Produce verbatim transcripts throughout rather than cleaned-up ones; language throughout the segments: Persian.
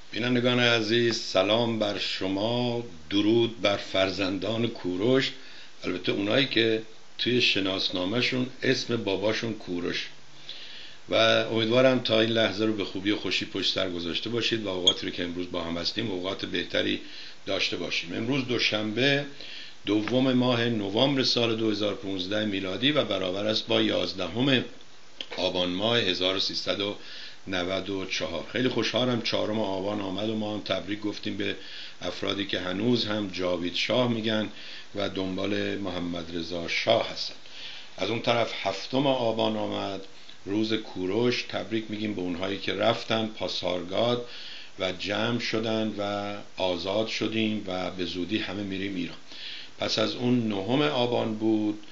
بینندگان عزیز، سلام بر شما، درود بر فرزندان کوروش، البته اونایی که توی شناسنامهشون اسم باباشون کوروش، و امیدوارم تا این لحظه رو به خوبی و خوشی پشت سر گذاشته باشید و اوقاتی رو که امروز با هم هستیم اوقات بهتری داشته باشیم. امروز دوشنبه دوم ماه نوامبر سال دو هزار و پانزده میلادی و برابر است با یازدهم آبان ماه هزار و سیصد و نود و چهار. خیلی خوشحالم چهارم آبان آمد و ما هم تبریک گفتیم به افرادی که هنوز هم جاوید شاه میگن و دنبال محمد رضا شاه هستن. از اون طرف هفتم آبان آمد، روز کوروش. تبریک میگیم به اونهایی که رفتن پاسارگاد و جمع شدن و آزاد شدیم و به زودی همه میریم ایران. پس از اون نهم آبان بود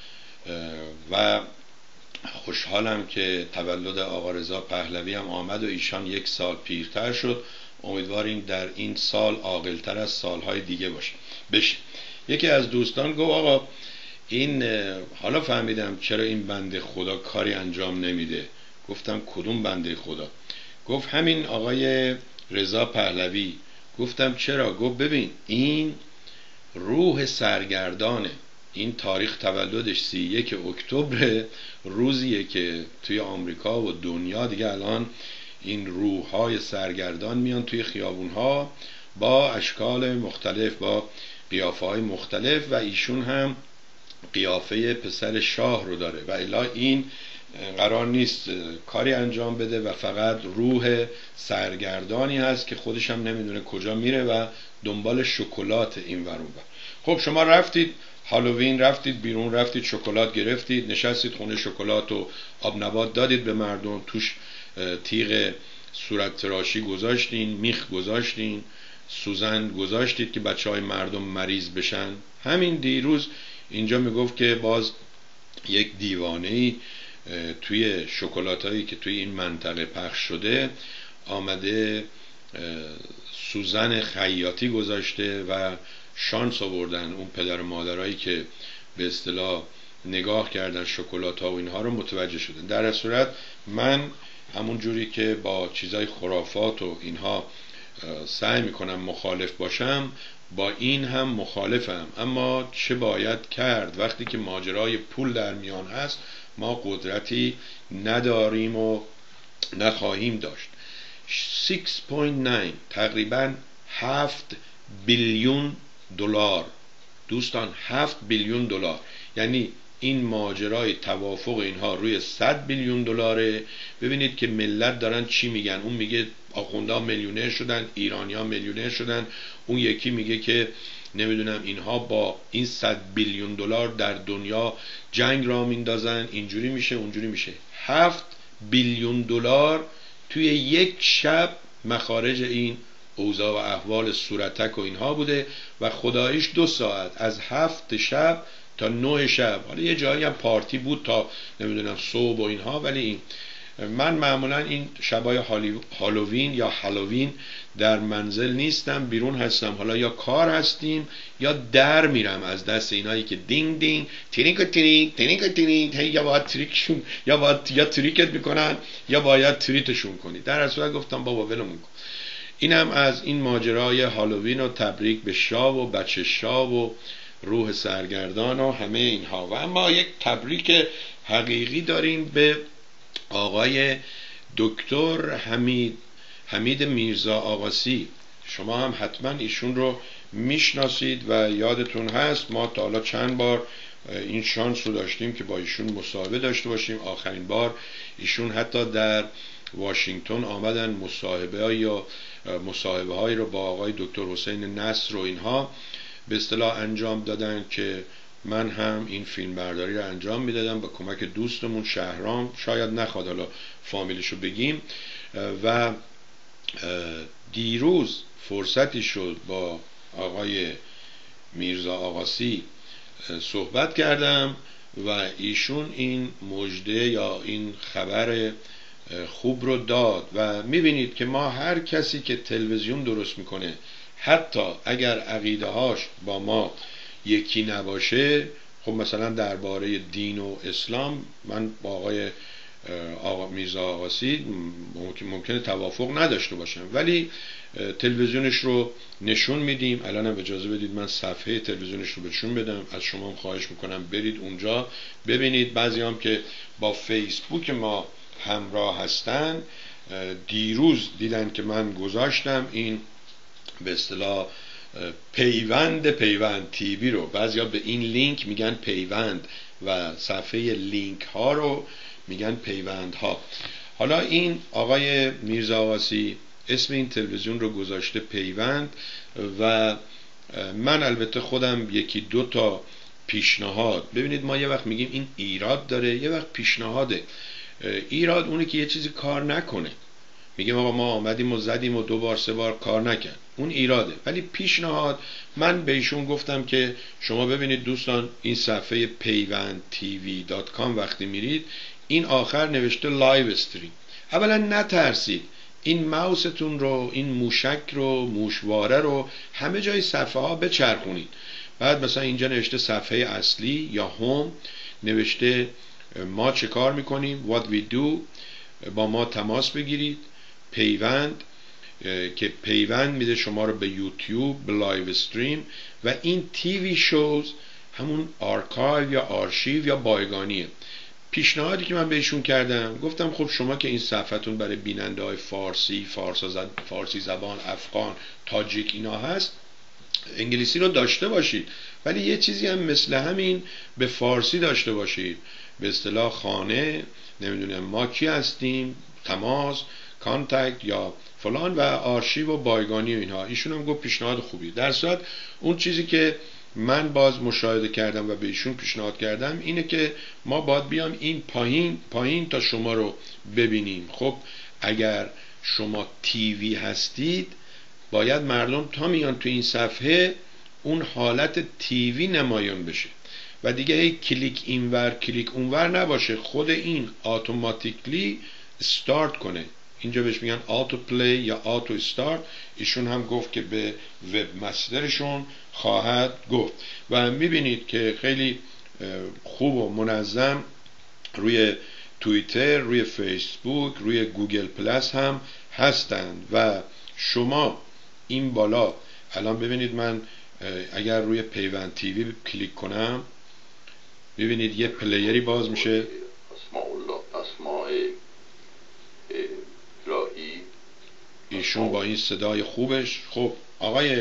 و خوشحالم که تولد آقا رضا پهلوی هم آمد و ایشان یک سال پیرتر شد. امیدواریم در این سال عاقل‌تر از سالهای دیگه باشه بشه. یکی از دوستان گفت آقا این حالا فهمیدم چرا این بنده خدا کاری انجام نمیده. گفتم کدوم بنده خدا؟ گفت همین آقای رضا پهلوی. گفتم چرا؟ گفت ببین این روح سرگردانه، این تاریخ تولدش سی و یک اکتبر، روزیه که توی آمریکا و دنیا دیگه الان این روح‌های سرگردان میان توی خیابون‌ها با اشکال مختلف، با قیافه‌های مختلف، و ایشون هم قیافه پسر شاه رو داره و الا این قرار نیست کاری انجام بده و فقط روح سرگردانی هست که خودش هم نمیدونه کجا میره و دنبال شکلات این ور اون ور. خب شما رفتید هالووین، رفتید بیرون، رفتید شکلات گرفتید، نشستید خونه شکلات و آب نبات دادید به مردم، توش تیغ صورت تراشی گذاشتین، میخ گذاشتین، سوزن گذاشتید که بچه های مردم مریض بشن. همین دیروز اینجا میگفت که باز یک دیوانه‌ای توی شکلاتایی که توی این منطقه پخش شده آمده سوزن خیاطی گذاشته و شانس آوردن اون پدر و مادرایی که به اصطلاح نگاه کردن شکلات ها و اینها رو متوجه شدن. در صورت من همون جوری که با چیزای خرافات و اینها سعی میکنم مخالف باشم، با این هم مخالفم. اما چه باید کرد وقتی که ماجرای پول در میان هست؟ ما قدرتی نداریم و نخواهیم داشت. شش و نه تقریبا هفت بیلیون دلار دوستان، هفت بیلیون دلار، یعنی این ماجرای توافق اینها روی صد بیلیون دلاره. ببینید که ملت دارن چی میگن. اون میگه آخوندها میلیونر شدن، ایرانی‌ها میلیونر شدن. اون یکی میگه که نمیدونم اینها با این صد بیلیون دلار در دنیا جنگ را میندازن، اینجوری میشه اونجوری میشه. هفت بیلیون دلار توی یک شب مخارج این اوضاع و احوال صورتک و اینها بوده و خداییش دو ساعت از هفت شب تا نه شب. حالا یه جایی هم پارتی بود تا نمیدونم صبح و اینها، ولی این من معمولا این شبای هالووین یا هالووین در منزل نیستم، بیرون هستم. حالا یا کار هستیم یا در میرم از دست اینایی که دینگ دینگ ترینگ ترینگ ترینگ ترینگ هی یا باید تریکشون یا باید یا تریکت میکنن یا باید تریتشون کنی. در اصل گفتم بابا ولمون کن. اینم از این ماجرای هالووین و تبریک به شاه و بچه شاه و روح سرگردان و همه اینها. و اما یک تبریک حقیقی داریم به آقای دکتر حمید حمید میرزا آقاسی. شما هم حتما ایشون رو میشناسید و یادتون هست ما تا حالا چند بار این شانس رو داشتیم که با ایشون مصاحبه داشته باشیم. آخرین بار ایشون حتی در واشنگتن آمدن مصاحبه یا مصاحبه هایی رو با آقای دکتر حسین نصر و اینها به اصطلاح انجام دادن که من هم این فیلم برداری رو انجام میدادم با کمک دوستمون شهرام، شاید نخواد حالا فامیلشو بگیم. و دیروز فرصتی شد با آقای میرزا آقاسی صحبت کردم و ایشون این مژده یا این خبر خوب رو داد. و میبینید که ما هر کسی که تلویزیون درست میکنه حتی اگر عقیده هاش با ما یکی نباشه، خب مثلا درباره دین و اسلام من با آقای آقا میرزا آقاسی ممکنه توافق نداشته باشن، ولی تلویزیونش رو نشون میدیم. الان هم اجازه بدید من صفحه تلویزیونش رو بهشون بدم، از شما هم خواهش میکنم برید اونجا ببینید. بعضی هم که با فیسبوک ما همراه هستن دیروز دیدن که من گذاشتم این به اصطلاح پیوند پیوند تیوی رو، بعضیا به این لینک میگن پیوند و صفحه لینک ها رو میگن پیوند ها. حالا این آقای میرزا آقاسی اسم این تلویزیون رو گذاشته پیوند و من البته خودم یکی دو تا پیشنهاد، ببینید ما یه وقت میگیم این ایراد داره، یه وقت پیشنهاده. ایراد اونه که یه چیزی کار نکنه، میگیم آقا ما آمدیم و زدیم و دو بار سه بار کار نکرد، اون ایراده. ولی پیشنهاد، من به ایشون گفتم که شما ببینید دوستان این صفحه پیوند تیوی دات کام وقتی میرید این آخر نوشته لایو استریم. اولا نترسید، این ماوستون رو، این موشک رو، موشواره رو همه جای صفحه ها بچرخونید. بعد مثلا اینجا نوشته صفحه اصلی یا هوم، نوشته ما چه کار میکنیم what we do، با ما تماس بگیرید. پیوند که پیوند میده شما رو به یوتیوب، به لایو استریم و این تیوی شوز همون آرکایو یا آرشیو یا بایگانیه. پیشنهادی که من بهشون کردم گفتم خب شما که این صفحتون برای بیننده های فارسی، فارسی زبان، افغان، تاجیک اینا هست، انگلیسی رو داشته باشید، ولی یه چیزی هم مثل همین به فارسی داشته باشید، به اصطلاح خانه، نمیدونم ما کی هستیم، تماس، کانتکت یا فلان و آرشیو و بایگانی و اینها. ایشون هم گفت پیشنهاد خوبی. در صورت اون چیزی که من باز مشاهده کردم و به ایشون پیشنهاد کردم اینه که ما باید بیام این پایین پایین تا شما رو ببینیم. خب اگر شما تیوی هستید باید مردم تا میان تو این صفحه اون حالت تیوی نمایان بشه و دیگه هی کلیک اینور کلیک اونور نباشه، خود این اتوماتیکلی استارت کنه. اینجا بهش میگن آتو پلی یا آتو استارت. ایشون هم گفت که به وب مسترشون خواهد گفت و میبینید که خیلی خوب و منظم روی توییتر، روی فیسبوک، روی گوگل پلاس هم هستند و شما این بالا الان ببینید من اگر روی پیوند تیوی کلیک کنم ببینید یه پلیری باز میشه، ایشون با این صدای خوبش. خب آقای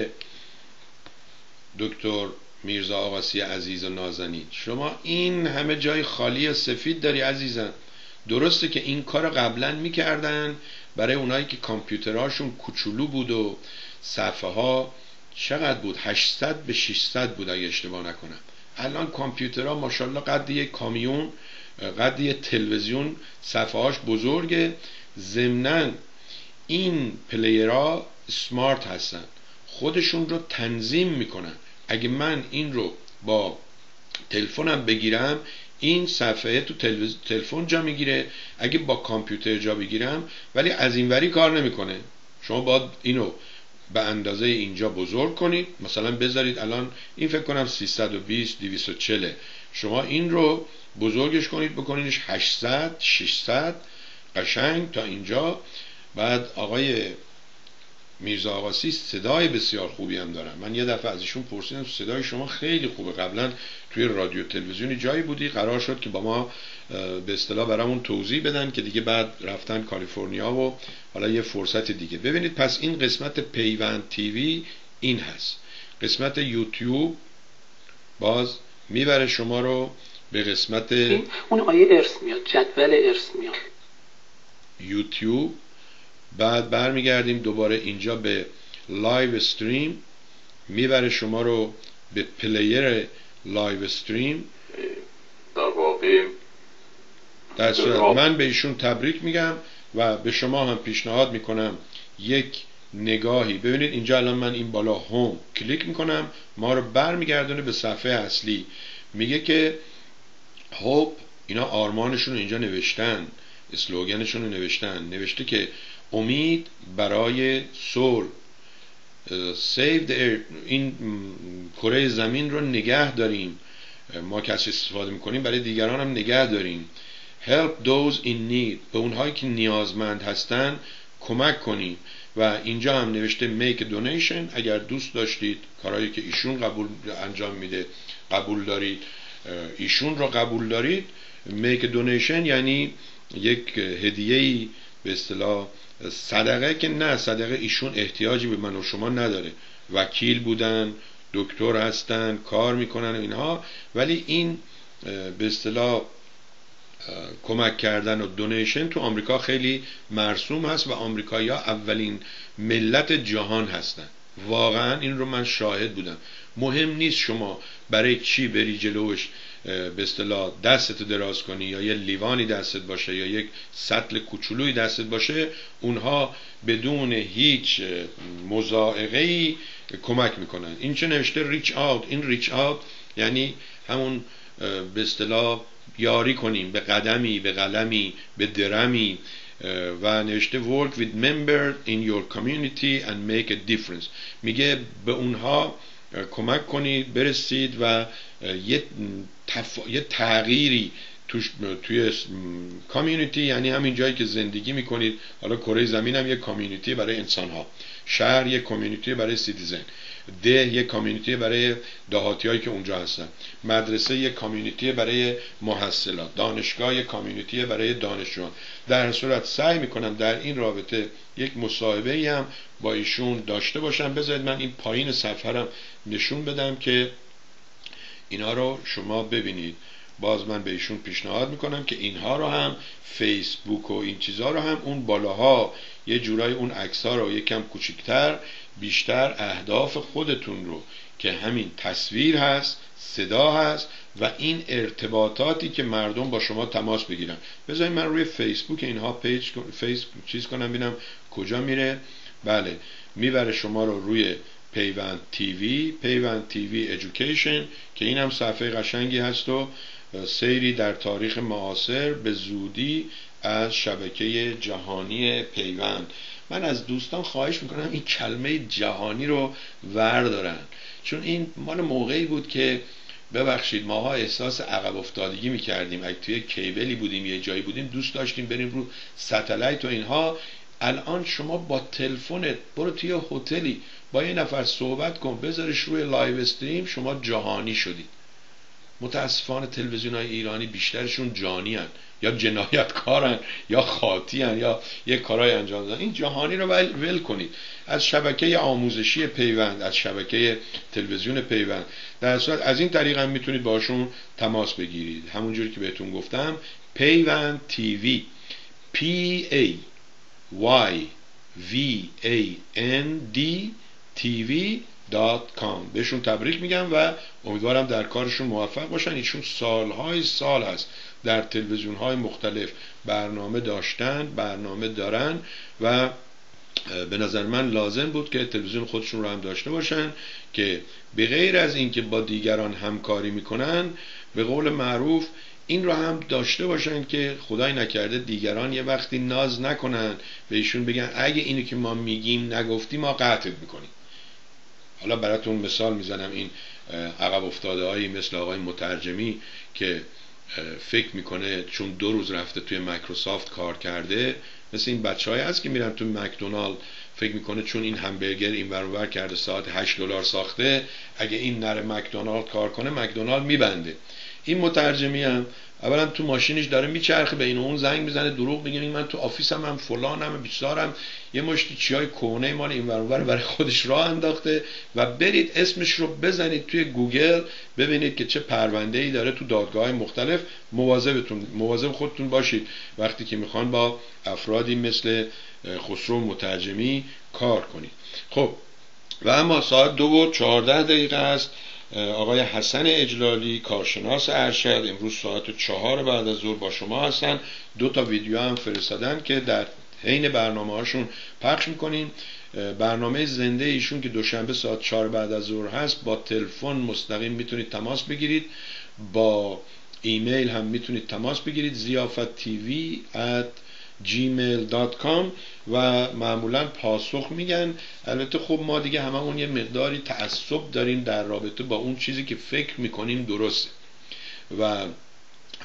دکتر میرزا آقاسی عزیز و نازنین، شما این همه جای خالی سفید داری عزیزم. درسته که این کار قبلا میکردن برای اونایی که کامپیوترهاشون کوچولو بود و صفحه ها چقدر بود، هشتصد به ششصد بود اگه اشتباه نکنم. الان کامپیوترها ماشاءالله قد یک کامیون، قد یک تلویزیون، صفحه هاش بزرگه. ضمناً این پلیرها سمارت هستن، خودشون رو تنظیم میکنن. اگه من این رو با تلفنم بگیرم این صفحه تو تلفن جا میگیره، اگه با کامپیوتر جا بگیرم ولی از این وری کار نمیکنه. شما باید اینو به اندازه اینجا بزرگ کنید، مثلا بذارید الان این فکر کنم سیصد و بیست دویست و چهل، شما این رو بزرگش کنید بکنیدش هشتصد ششصد قشنگ تا اینجا. بعد آقای میرزا آقاسی صدای بسیار خوبی هم دارن. من یه دفعه از ایشون پرسیدم صدای شما خیلی خوبه، قبلا توی رادیو تلویزیونی جایی بودی؟ قرار شد که با ما به اصطلاح برامون توضیح بدن که دیگه بعد رفتن کالیفرنیا و حالا یه فرصت دیگه. ببینید پس این قسمت پیوند تیوی این هست. قسمت یوتیوب باز میبره شما رو به قسمت اون آیه ارث میاد، جدول ارث میاد یوتیوب. بعد برمیگردیم دوباره اینجا به لایو استریم، میبره شما رو به پلیر لایو استریم. در واقع در صورت من به ایشون تبریک میگم و به شما هم پیشنهاد میکنم یک نگاهی ببینید. اینجا الان من این بالا هوم کلیک میکنم، ما رو برمیگردونه به صفحه اصلی. میگه که هوپ، اینا آرمانشون اینجا نوشتن، اسلوگنشون رو نوشتن، نوشته که امید برای صلح، save the earth، این کره زمین رو نگه داریم، ما کسی استفاده میکنیم برای دیگران هم نگه داریم. help those in need، به اونهایی که نیازمند هستن کمک کنیم. و اینجا هم نوشته make a donation، اگر دوست داشتید کارهایی که ایشون قبول انجام میده قبول دارید، ایشون رو قبول دارید، make a donation یعنی یک هدیه‌ای به اصطلاح صدقه، که نه صدقه ایشون احتیاجی به من و شما نداره، وکیل بودن، دکتر هستن، کار میکنن و اینها، ولی این به اصطلاح کمک کردن و دونیشن تو آمریکا خیلی مرسوم هست و آمریکایی‌ها اولین ملت جهان هستن. واقعا این رو من شاهد بودم. مهم نیست شما برای چی بری جلوش به اصطلاح دستت دراز کنی، یا یه لیوانی دستت باشه یا یک سطل کوچولوی دستت باشه، اونها بدون هیچ مضایقه‌ای کمک میکنن. این چه نوشته ریچ آوت، این ریچ آوت یعنی همون به اصطلاح یاری کنیم به قدمی، به قلمی، به درمی، و نوشته work with members in your community and make a difference. میگه به اونها کمک کنید برسید و یه, تف... یه تغییری توش... توی کامیونیتی، یعنی همین جایی که زندگی میکنید، حالا کره زمین هم یه کامیونیتی برای انسانها، شهر یه کامیونیتی برای سیتیزن، ده یه کامیونیتی برای دهاتی هایی که اونجا هستن، مدرسه یه کامیونیتی برای محصلات، دانشگاه یه کامیونیتی برای دانشجویان. در صورت سعی میکنم در این رابطه یک مصاحبه هم با ایشون داشته باشم. بذارید من این پایین صفحه‌ام نشون بدم که اینا رو شما ببینید. باز من به ایشون پیشنهاد میکنم که اینها رو هم، فیسبوک و این چیزها رو هم، اون بالاها یه جورای اون عکس‌ها رو یکم کوچیک‌تر، بیشتر اهداف خودتون رو که همین تصویر هست، صدا هست و این ارتباطاتی که مردم با شما تماس بگیرن. بذارید من روی فیسبوک اینها پیج فیس چیز کنم ببینم کجا میره. بله، میبره شما رو روی پیوند تیوی، پیوند تیوی ایژوکیشن، که این هم صفحه قشنگی هست و سیری در تاریخ معاصر به زودی از شبکه جهانی پیوند. من از دوستان خواهش میکنم این کلمه جهانی رو وردارن، چون این مال موقعی بود که ببخشید ماها احساس عقب افتادگی میکردیم. اگه توی کیبلی بودیم یه جایی بودیم دوست داشتیم بریم رو ستلایت و اینها. الان شما با تلفنت برو توی هتلی با یه نفر صحبت کن، بذارش روی لایو استریم، شما جهانی شدید. متاسفانه تلویزیون‌های ایرانی بیشترشون جانی‌ان، یا جنایتکارن، یا خاطی‌ان، یا یک کارهای انجام دادن. این جهانی رو ول کنید. از شبکه آموزشی پیوند، از شبکه تلویزیون پیوند، در صورت از این طریق هم میتونید باشون تماس بگیرید. همونجوری که بهتون گفتم پیوند تیوی، P A Y V A N D تیوی دات کام. بهشون تبریک میگم و امیدوارم در کارشون موفق باشن. ایشون سالهای سال هست در تلویزیون‌های مختلف برنامه داشتن، برنامه دارن و به نظر من لازم بود که تلویزیون خودشون رو هم داشته باشن که به غیر از این که با دیگران همکاری میکنن، به قول معروف این رو هم داشته باشن که خدای نکرده دیگران یه وقتی ناز نکنن به ایشون بگن اگه اینو که ما میگیم نگفتی ما قطعت میکنیم. حالا براتون مثال میزنم، این عقب افتاده هایی مثل آقای مترجمی که فکر میکنه چون دو روز رفته توی مایکروسافت کار کرده، مثل این بچه های هست که میرن توی مکدونالد فکر میکنه چون این همبرگر این ور اون ور کرده ساعت هشت دلار ساخته، اگه این نره مکدونالد کار کنه مکدونالد میبنده. این مترجمی هم اولا تو ماشینش داره میچرخه، به این و اون زنگ میزنه، دروغ میگه من تو آفیسم هم فلانم بیسارم، یه مشتی چیای کهنه مال این ور اون ور برای خودش راه انداخته. و برید اسمش رو بزنید توی گوگل ببینید که چه پرونده‌ای داره تو دادگاه‌های مختلف. مواظبتون مواظب خودتون باشید وقتی که میخوان با افرادی مثل خسرو مترجمی کار کنید. خب و اما ساعت دو و چهارده دقیقه است. آقای حسن اجلالی کارشناس ارشد امروز ساعت چهار بعد از ظهر با شما هستن. دو تا ویدیو هم فرستادن که در حین برنامه هاشون پخش میکنیم. برنامه زنده ایشون که دوشنبه ساعت چهار بعد از ظهر هست، با تلفن مستقیم میتونید تماس بگیرید، با ایمیل هم میتونید تماس بگیرید ضیافت تیوی ات جیمیل دات کام و معمولا پاسخ میگن. البته خب ما دیگه هممون یه مقداری تعصب داریم در رابطه با اون چیزی که فکر میکنیم درسته و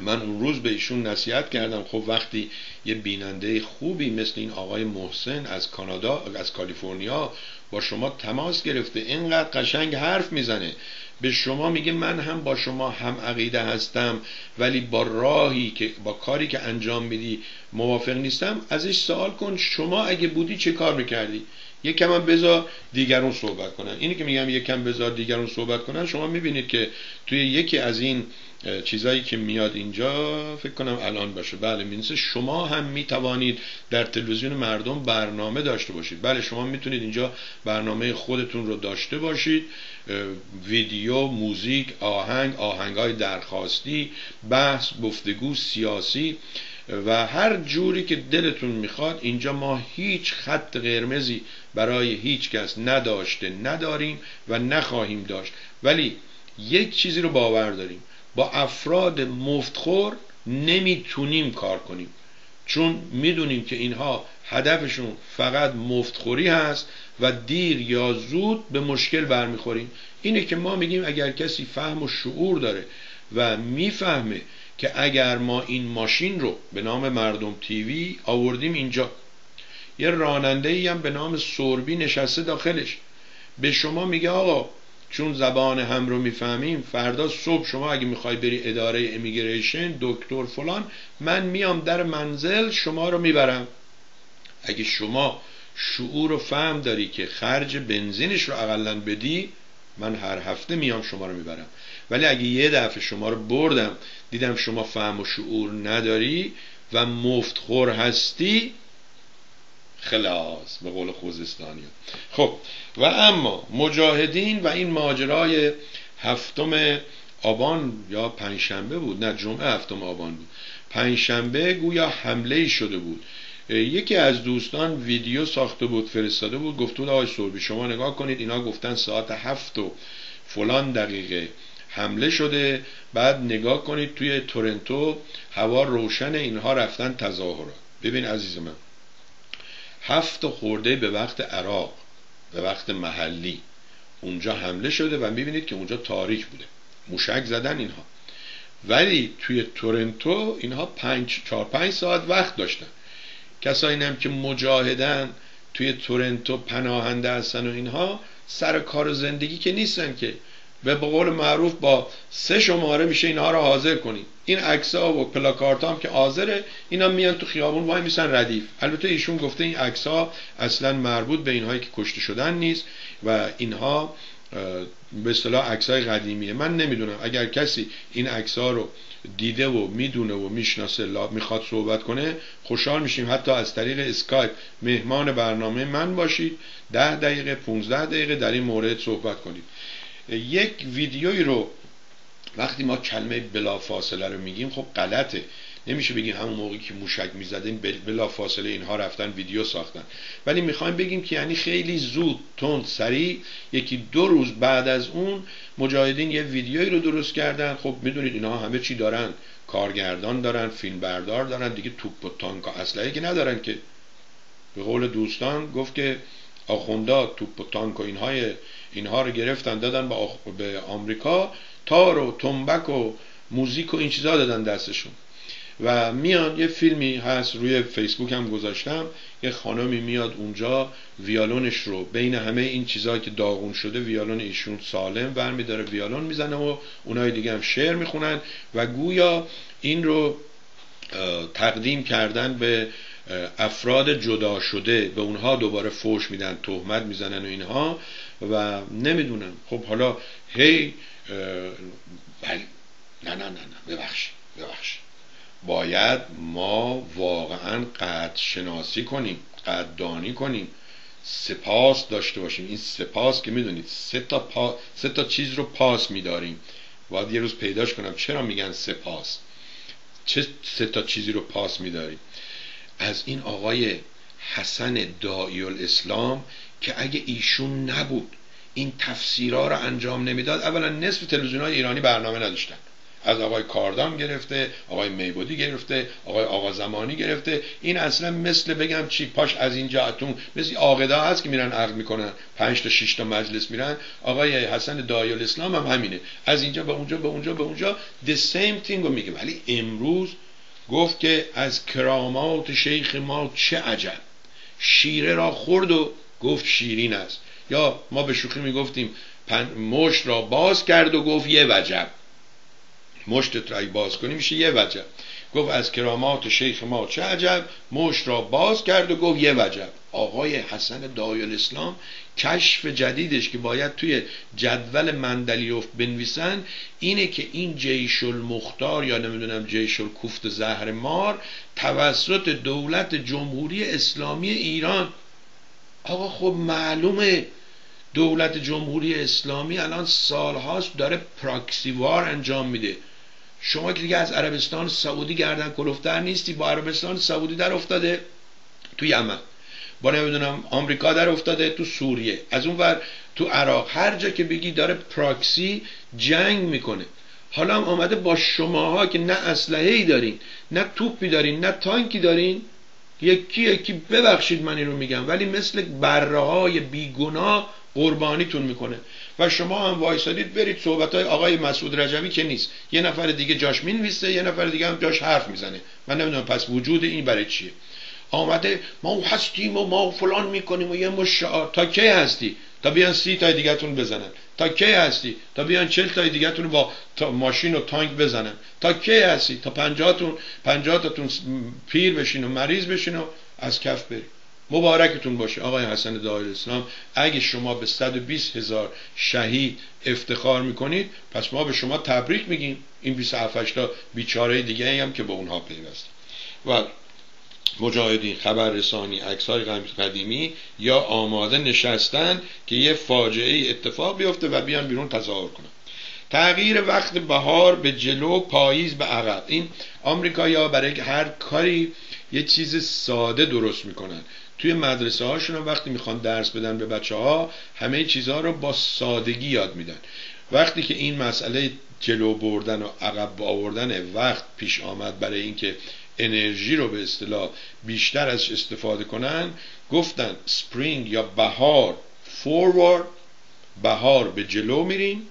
من اون روز به ایشون نصیحت کردم. خب وقتی یه بیننده خوبی مثل این آقای محسن از کانادا، از کالیفرنیا با شما تماس گرفته، اینقدر قشنگ حرف میزنه، به شما میگه من هم با شما هم عقیده هستم ولی با راهی که با کاری که انجام میدی موافق نیستم، ازش سوال کن شما اگه بودی چه کار میکردی؟ یکم هم بذار دیگرون صحبت کنن. اینی که میگم یکم بذار دیگرون صحبت کنن، شما میبینید که توی یکی از این چیزایی که میاد اینجا، فکر کنم الان باشه، بله مینسه شما هم میتوانید در تلویزیون مردم برنامه داشته باشید. بله شما میتونید اینجا برنامه خودتون رو داشته باشید، ویدیو، موزیک، آهنگ، آهنگای درخواستی، بحث، گفتگو سیاسی و هر جوری که دلتون میخواد. اینجا ما هیچ خط قرمزی برای هیچ کس نداشته، نداریم و نخواهیم داشت. ولی یک چیزی رو باور داریم، با افراد مفتخور نمیتونیم کار کنیم، چون میدونیم که اینها هدفشون فقط مفتخوری هست و دیر یا زود به مشکل برمیخوریم. اینه که ما میگیم اگر کسی فهم و شعور داره و میفهمه که اگر ما این ماشین رو به نام مردم تیوی آوردیم اینجا، یه راننده‌ای هم به نام سوربی نشسته داخلش، به شما میگه آقا چون زبان هم رو میفهمیم، فردا صبح شما اگه میخوای بری اداره امیگریشن، دکتر فلان، من میام در منزل شما رو میبرم. اگه شما شعور و فهم داری که خرج بنزینش رو اقلن بدی، من هر هفته میام شما رو میبرم. ولی اگه یه دفعه شما رو بردم دیدم شما فهم و شعور نداری و مفتخور هستی، خلاص به قول خوزستانی. خب و اما مجاهدین و این ماجرای هفتم آبان یا پنجشنبه بود، نه جمعه هفتم آبان بود، پنجشنبه گویا حمله شده بود. یکی از دوستان ویدیو ساخته بود فرستاده بود، گفت بود آقای سوربی شما نگاه کنید اینا گفتن ساعت هفت و فلان دقیقه حمله شده، بعد نگاه کنید توی تورنتو هوا روشن، اینها رفتن تظاهرات. ببین عزیز من، هفت خورده به وقت عراق، به وقت محلی اونجا حمله شده و میبینید که اونجا تاریک بوده، موشک زدن اینها. ولی توی تورنتو اینها پنج چهار پنج ساعت وقت داشتن. کسایی هم که مجاهدن توی تورنتو پناهنده هستن و اینها سر کار و زندگی که نیستن که، به قول معروف با سه شماره میشه اینها رو حاضر کنید. این عکس‌ها و پلاکارت هم که حاضره، اینا میان تو خیابون وای میسن ردیف. البته ایشون گفته این عکس‌ها اصلا مربوط به اینهایی که کشته شدن نیست و اینها به اصطلاح عکس‌های قدیمیه. من نمیدونم، اگر کسی این عکس‌ها رو دیده و میدونه و میشناسه میخواد صحبت کنه، خوشحال میشیم حتی از طریق اسکایپ مهمان برنامه من باشید، ده دقیقه پونزده دقیقه در این مورد صحبت کنید. یک ویدیویی رو وقتی ما کلمه بلافاصله رو میگیم خب غلطه، نمیشه بگیم همون موقعی که موشک میزدیم بلافاصله اینها رفتن ویدیو ساختن، ولی میخوایم بگیم که یعنی خیلی زود، تند، سریع، یکی دو روز بعد از اون مجاهدین یه ویدیویی رو درست کردن. خب میدونید اینها همه چی دارن، کارگردان دارن، فیلمبردار دارن، دیگه توپ و تانک و اسلحه که ندارن که. به قول دوستان گفت که آخوندا توپ و تانک و اینهای اینها رو گرفتن دادن به, آخ... به آمریکا، تار و تنبک و موزیک و این چیزا دادن دستشون. و میان یه فیلمی هست روی فیسبوک هم گذاشتم، یه خانمی میاد اونجا ویالونش رو بین همه این چیزایی که داغون شده، ویالون ایشون سالم برمی داره ویالون میزنه و اونای دیگه هم شعر میخونن و گویا این رو تقدیم کردن به افراد جدا شده، به اونها دوباره فوش میدن، تهمت میزنن و اینها. و نمیدونم خب حالا هی بله نه نه نه نه ببخش ببخش باید ما واقعا قدر شناسی کنیم، قدردانی کنیم، سپاس داشته باشیم. این سپاس که میدونید سه تا پا، سه تا چیز رو پاس میداریم، باید یه روز پیداش کنم چرا میگن سپاس، چه سه تا چیزی رو پاس میداریم. از این آقای حسن داعی الاسلام که اگه ایشون نبود این تفسیرها رو انجام نمیداد، اولا نصف تلویزیون‌های ایرانی برنامه نداشتن، از آقای کاردان گرفته، آقای میبودی گرفته، آقای آقا زمانی گرفته. این اصلا مثل بگم چی، پاش از اینجا اتون، مثل عاقده هست که میرن عقد میکنن، پنج تا شش تا مجلس میرن. آقای حسن داعی الاسلام هم همینه، از اینجا به اونجا به اونجا به اونجا the same thing رو میگه. ولی امروز گفت که از کرامات شیخ ما چه عجب، شیره را خورد و گفت شیرین است. یا ما به شوخی میگفتیم مشت را باز کرد و گفت یه وجب. مشتت را باز کنی میشه یه وجب. گفت از کرامات شیخ ما چه عجب، مشت را باز کرد و گفت یه وجب. آقای حسن داعی الاسلام کشف جدیدش که باید توی جدول مندلیوف بنویسن اینه که این جیش المختار یا نمیدونم جیش الکوفت زهر مار توسط دولت جمهوری اسلامی ایران. آقا خب معلومه دولت جمهوری اسلامی الان سالهاست داره پراکسیوار انجام میده. شما که دیگه از عربستان سعودی گردن کلفتر نیستی، با عربستان سعودی در افتاده تو یمن، با نمیدونم آمریکا در افتاده تو سوریه، از اون ور تو عراق، هر جا که بگی داره پراکسی جنگ میکنه. حالا هم آمده با شماها که نه اسلحه‌ای دارین، نه توپی دارین، نه تانکی دارین، یکی یکی ببخشید من این رو میگم ولی مثل بره‌های بیگناه قربانیتون میکنه. و شما هم وایسادید برید صحبت‌های آقای مسعود رجبی که نیست، یه نفر دیگه جاش مینویسه، یه نفر دیگه هم جاش حرف میزنه. من نمیدونم پس وجود این برای چیه. آمده ما هستیم و ما فلان میکنیم و یه مشعار. تا کی هستی؟ تا بیان سی تای دیگه‌تون بزنن. تا کی هستی؟ تا بیان چهل تای دیگه‌تون با ماشین و تانک بزنن. تا کی هستی؟ تا پنجاهتون پنجاه تاتون پیر بشین و مریض بشین و از کف برید. مبارکتون باشه آقای حسن داعی الاسلام. اگه شما به صد و بیست هزار شهید افتخار میکنید پس ما به شما تبریک میگیم. این بیست و هفت تا بیچاره دیگه هم که به اونها پیوسته. و مجاهدین، خبررسانی، عکس‌های قدیمی یا آماده نشستن که یه فاجعه اتفاق بیفته و بیان بیرون تظاهر کنن. تغییر وقت بهار به جلو، پاییز به عقب. این آمریکایی‌ها برای هر کاری یه چیز ساده درست میکنن. توی مدرسه هاشون وقتی میخوان درس بدن به بچه ها همه چیزها رو با سادگی یاد میدن. وقتی که این مسئله جلو بردن و عقب آوردن وقت پیش آمد برای اینکه انرژی رو به اصطلاح بیشتر ازش استفاده کنن، گفتن سپرینگ یا بهار فوروارد، بهار به جلو میرین،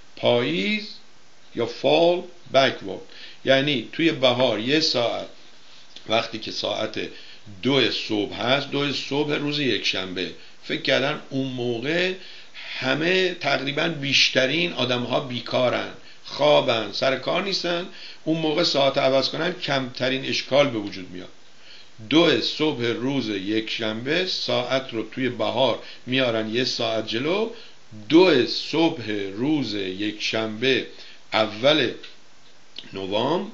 پاییز یا فال بکوارد. یعنی توی بهار یه ساعت وقتی که ساعت دو صبح هست، دو صبح روز یک شنبه، فکر کردن اون موقع همه تقریبا بیشترین آدم ها بیکارن، خوابن، سر کار نیستن. اون موقع ساعت عوض کنن کمترین اشکال به وجود میاد. دو صبح روز یک شنبه ساعت رو توی بهار میارن یه ساعت جلو. دو صبح روز یک شنبه اول نوامبر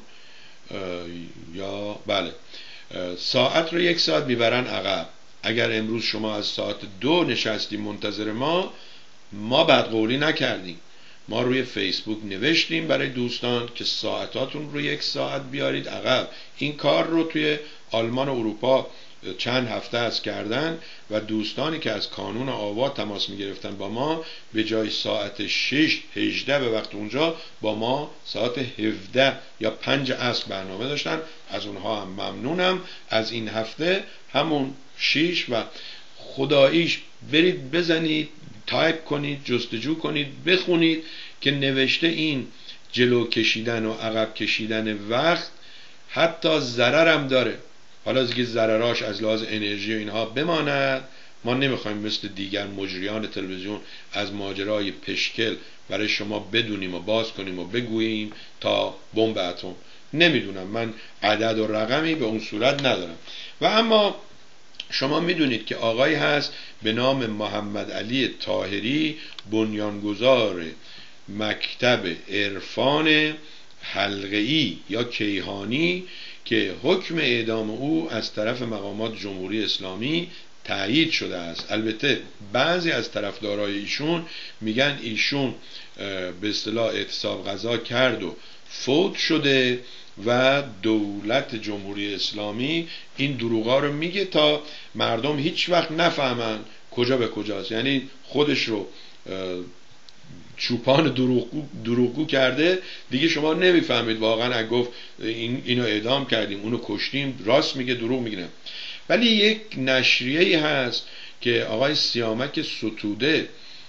یا بله ساعت رو یک ساعت میبرن عقب. اگر امروز شما از ساعت دو نشستی منتظر ما، ما بدقولی نکردیم. ما روی فیسبوک نوشتیم برای دوستان که ساعتاتون رو یک ساعت بیارید عقب. این کار رو توی آلمان و اروپا چند هفته از کردن و دوستانی که از کانون آوا تماس می گرفتن با ما به جای ساعت شش هجده به وقت اونجا با ما ساعت هفده یا پنج عصر برنامه داشتن. از اونها هم ممنونم. از این هفته همون شش و خداییش برید بزنید، تایپ کنید، جستجو کنید، بخونید که نوشته این جلو کشیدن و عقب کشیدن وقت حتی ضررم داره. حالا از که ضرراش از لحاظ انرژی و اینها بماند، ما نمیخوایم مثل دیگر مجریان تلویزیون از ماجرای پشکل برای شما بدونیم و باز کنیم و بگوییم تا بمب اتم. نمیدونم، من عدد و رقمی به اون صورت ندارم. و اما شما میدونید که آقایی هست به نام محمد علی طاهری، بنیانگذار مکتب عرفان حلقه‌ای یا کیهانی، که حکم اعدام او از طرف مقامات جمهوری اسلامی تایید شده است. البته بعضی از طرفدارای ایشون میگن ایشون به اصطلاح اعتصاب غذا کرد و فوت شده و دولت جمهوری اسلامی این دروغا رو میگه تا مردم هیچ وقت نفهمن کجا به کجاست. یعنی خودش رو چوپان دروغگو دروغگو کرده دیگه شما نمیفهمید واقعا اگه گفت این اینو اعدام کردیم اونو کشتیم راست میگه دروغ میگه. ولی یک نشریه‌ای هست که آقای سیامک ستوده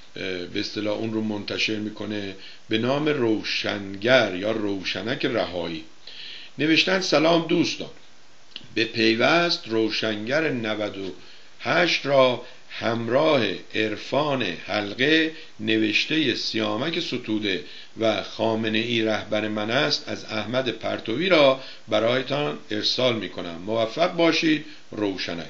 به اصطلاح اون رو منتشر میکنه به نام روشنگر یا روشنک رهایی. نوشتن سلام دوستان، به پیوست روشنگر نود و هشت را همراه عرفان حلقه نوشته سیامک ستوده و خامنه ای رهبر من است از احمد پرتوی را برایتان ارسال می کنم. موفق باشید روشنک.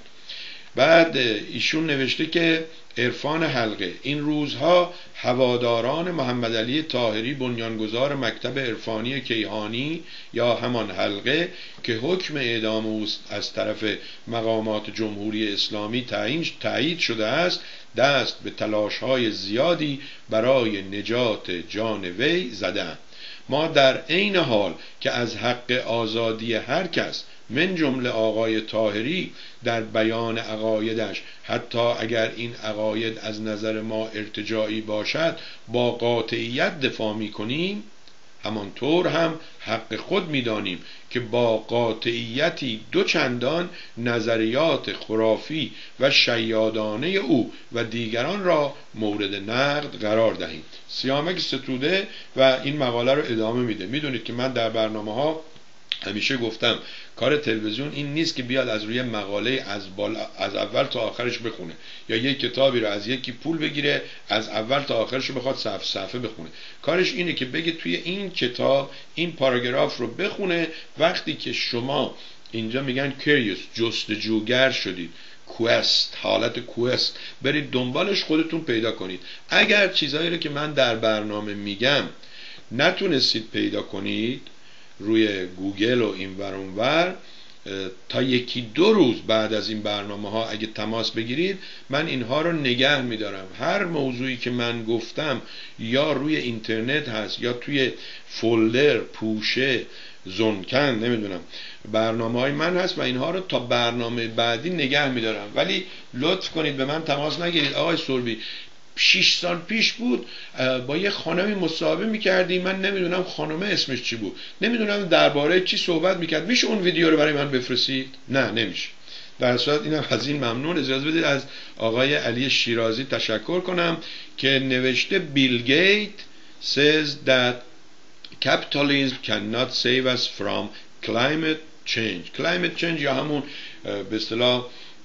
بعد ایشون نوشته که عرفان حلقه این روزها هواداران محمد علی طاهری بنیانگذار مکتب عرفانی کیهانی یا همان حلقه که حکم اعدام او از طرف مقامات جمهوری اسلامی تایید شده است دست به تلاش‌های زیادی برای نجات جان وی زدند. ما در عین حال که از حق آزادی هر کس من جمله آقای طاهری در بیان عقایدش حتی اگر این عقاید از نظر ما ارتجاعی باشد با قاطعیت دفاع می کنیم، همانطور هم حق خود می دانیم که با قاطعیتی دو چندان نظریات خرافی و شیادانه او و دیگران را مورد نقد قرار دهیم. سیامک ستوده و این مقاله رو ادامه میده. میدونید که من در برنامه ها همیشه گفتم کار تلویزیون این نیست که بیاد از روی مقاله از, بالا از اول تا آخرش بخونه یا یک کتابی رو از یکی پول بگیره از اول تا آخرش رو بخواد صفحه صفحه بخونه. کارش اینه که بگه توی این کتاب این پاراگراف رو بخونه. وقتی که شما اینجا میگن کریوس جستجوگر شدید، کوست، حالت کوست، برید دنبالش خودتون پیدا کنید. اگر چیزایی رو که من در برنامه میگم نتونستید پیدا کنید روی گوگل و این ور اون ور، تا یکی دو روز بعد از این برنامه ها اگه تماس بگیرید من اینها رو نگه میدارم. هر موضوعی که من گفتم یا روی اینترنت هست یا توی فولدر، پوشه، زنکن، نمیدونم برنامه های من هست و اینها رو تا برنامه بعدی نگه میدارم. ولی لطف کنید به من تماس نگیرید آقای سوربی شش سال پیش بود با یه خانمی مصاحبه میکردی، من نمیدونم خانمه اسمش چی بود، نمیدونم درباره چی صحبت میکرد، میشه اون ویدیو رو برای من بفرستید؟ نه نمیشه. در صورت اینم از این ممنون. اجازه بدید از آقای علی شیرازی تشکر کنم که نوشته بیل گیت says that capitalism cannot save us from climate change. climate change یا همون به اصطلاح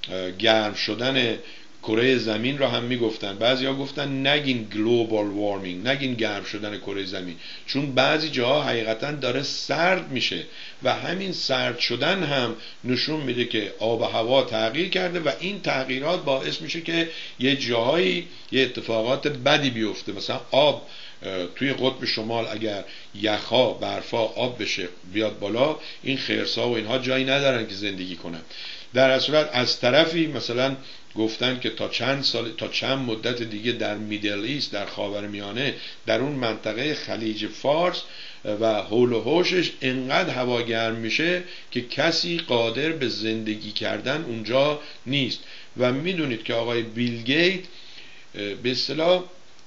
گرم شدن کره زمین را هم میگفتن. بعضیا گفتن نگین گلوبال وارمینگ، نگین گرم شدن کره زمین، چون بعضی جاها حقیقتا داره سرد میشه و همین سرد شدن هم نشون میده که آب و هوا تغییر کرده و این تغییرات باعث میشه که یه جاهایی یه اتفاقات بدی بیفته. مثلا آب توی قطب شمال اگر یخها برفا آب بشه بیاد بالا، این خرسا و اینها جایی ندارن که زندگی کنن. در صورت از طرفی مثلا گفتن که تا چند سال تا چند مدت دیگه در میدل ایست، در خاورمیانه، در اون منطقه خلیج فارس و حول و حوشش انقدر هوا گرم میشه که کسی قادر به زندگی کردن اونجا نیست. و میدونید که آقای بیل گیت به اصطلاح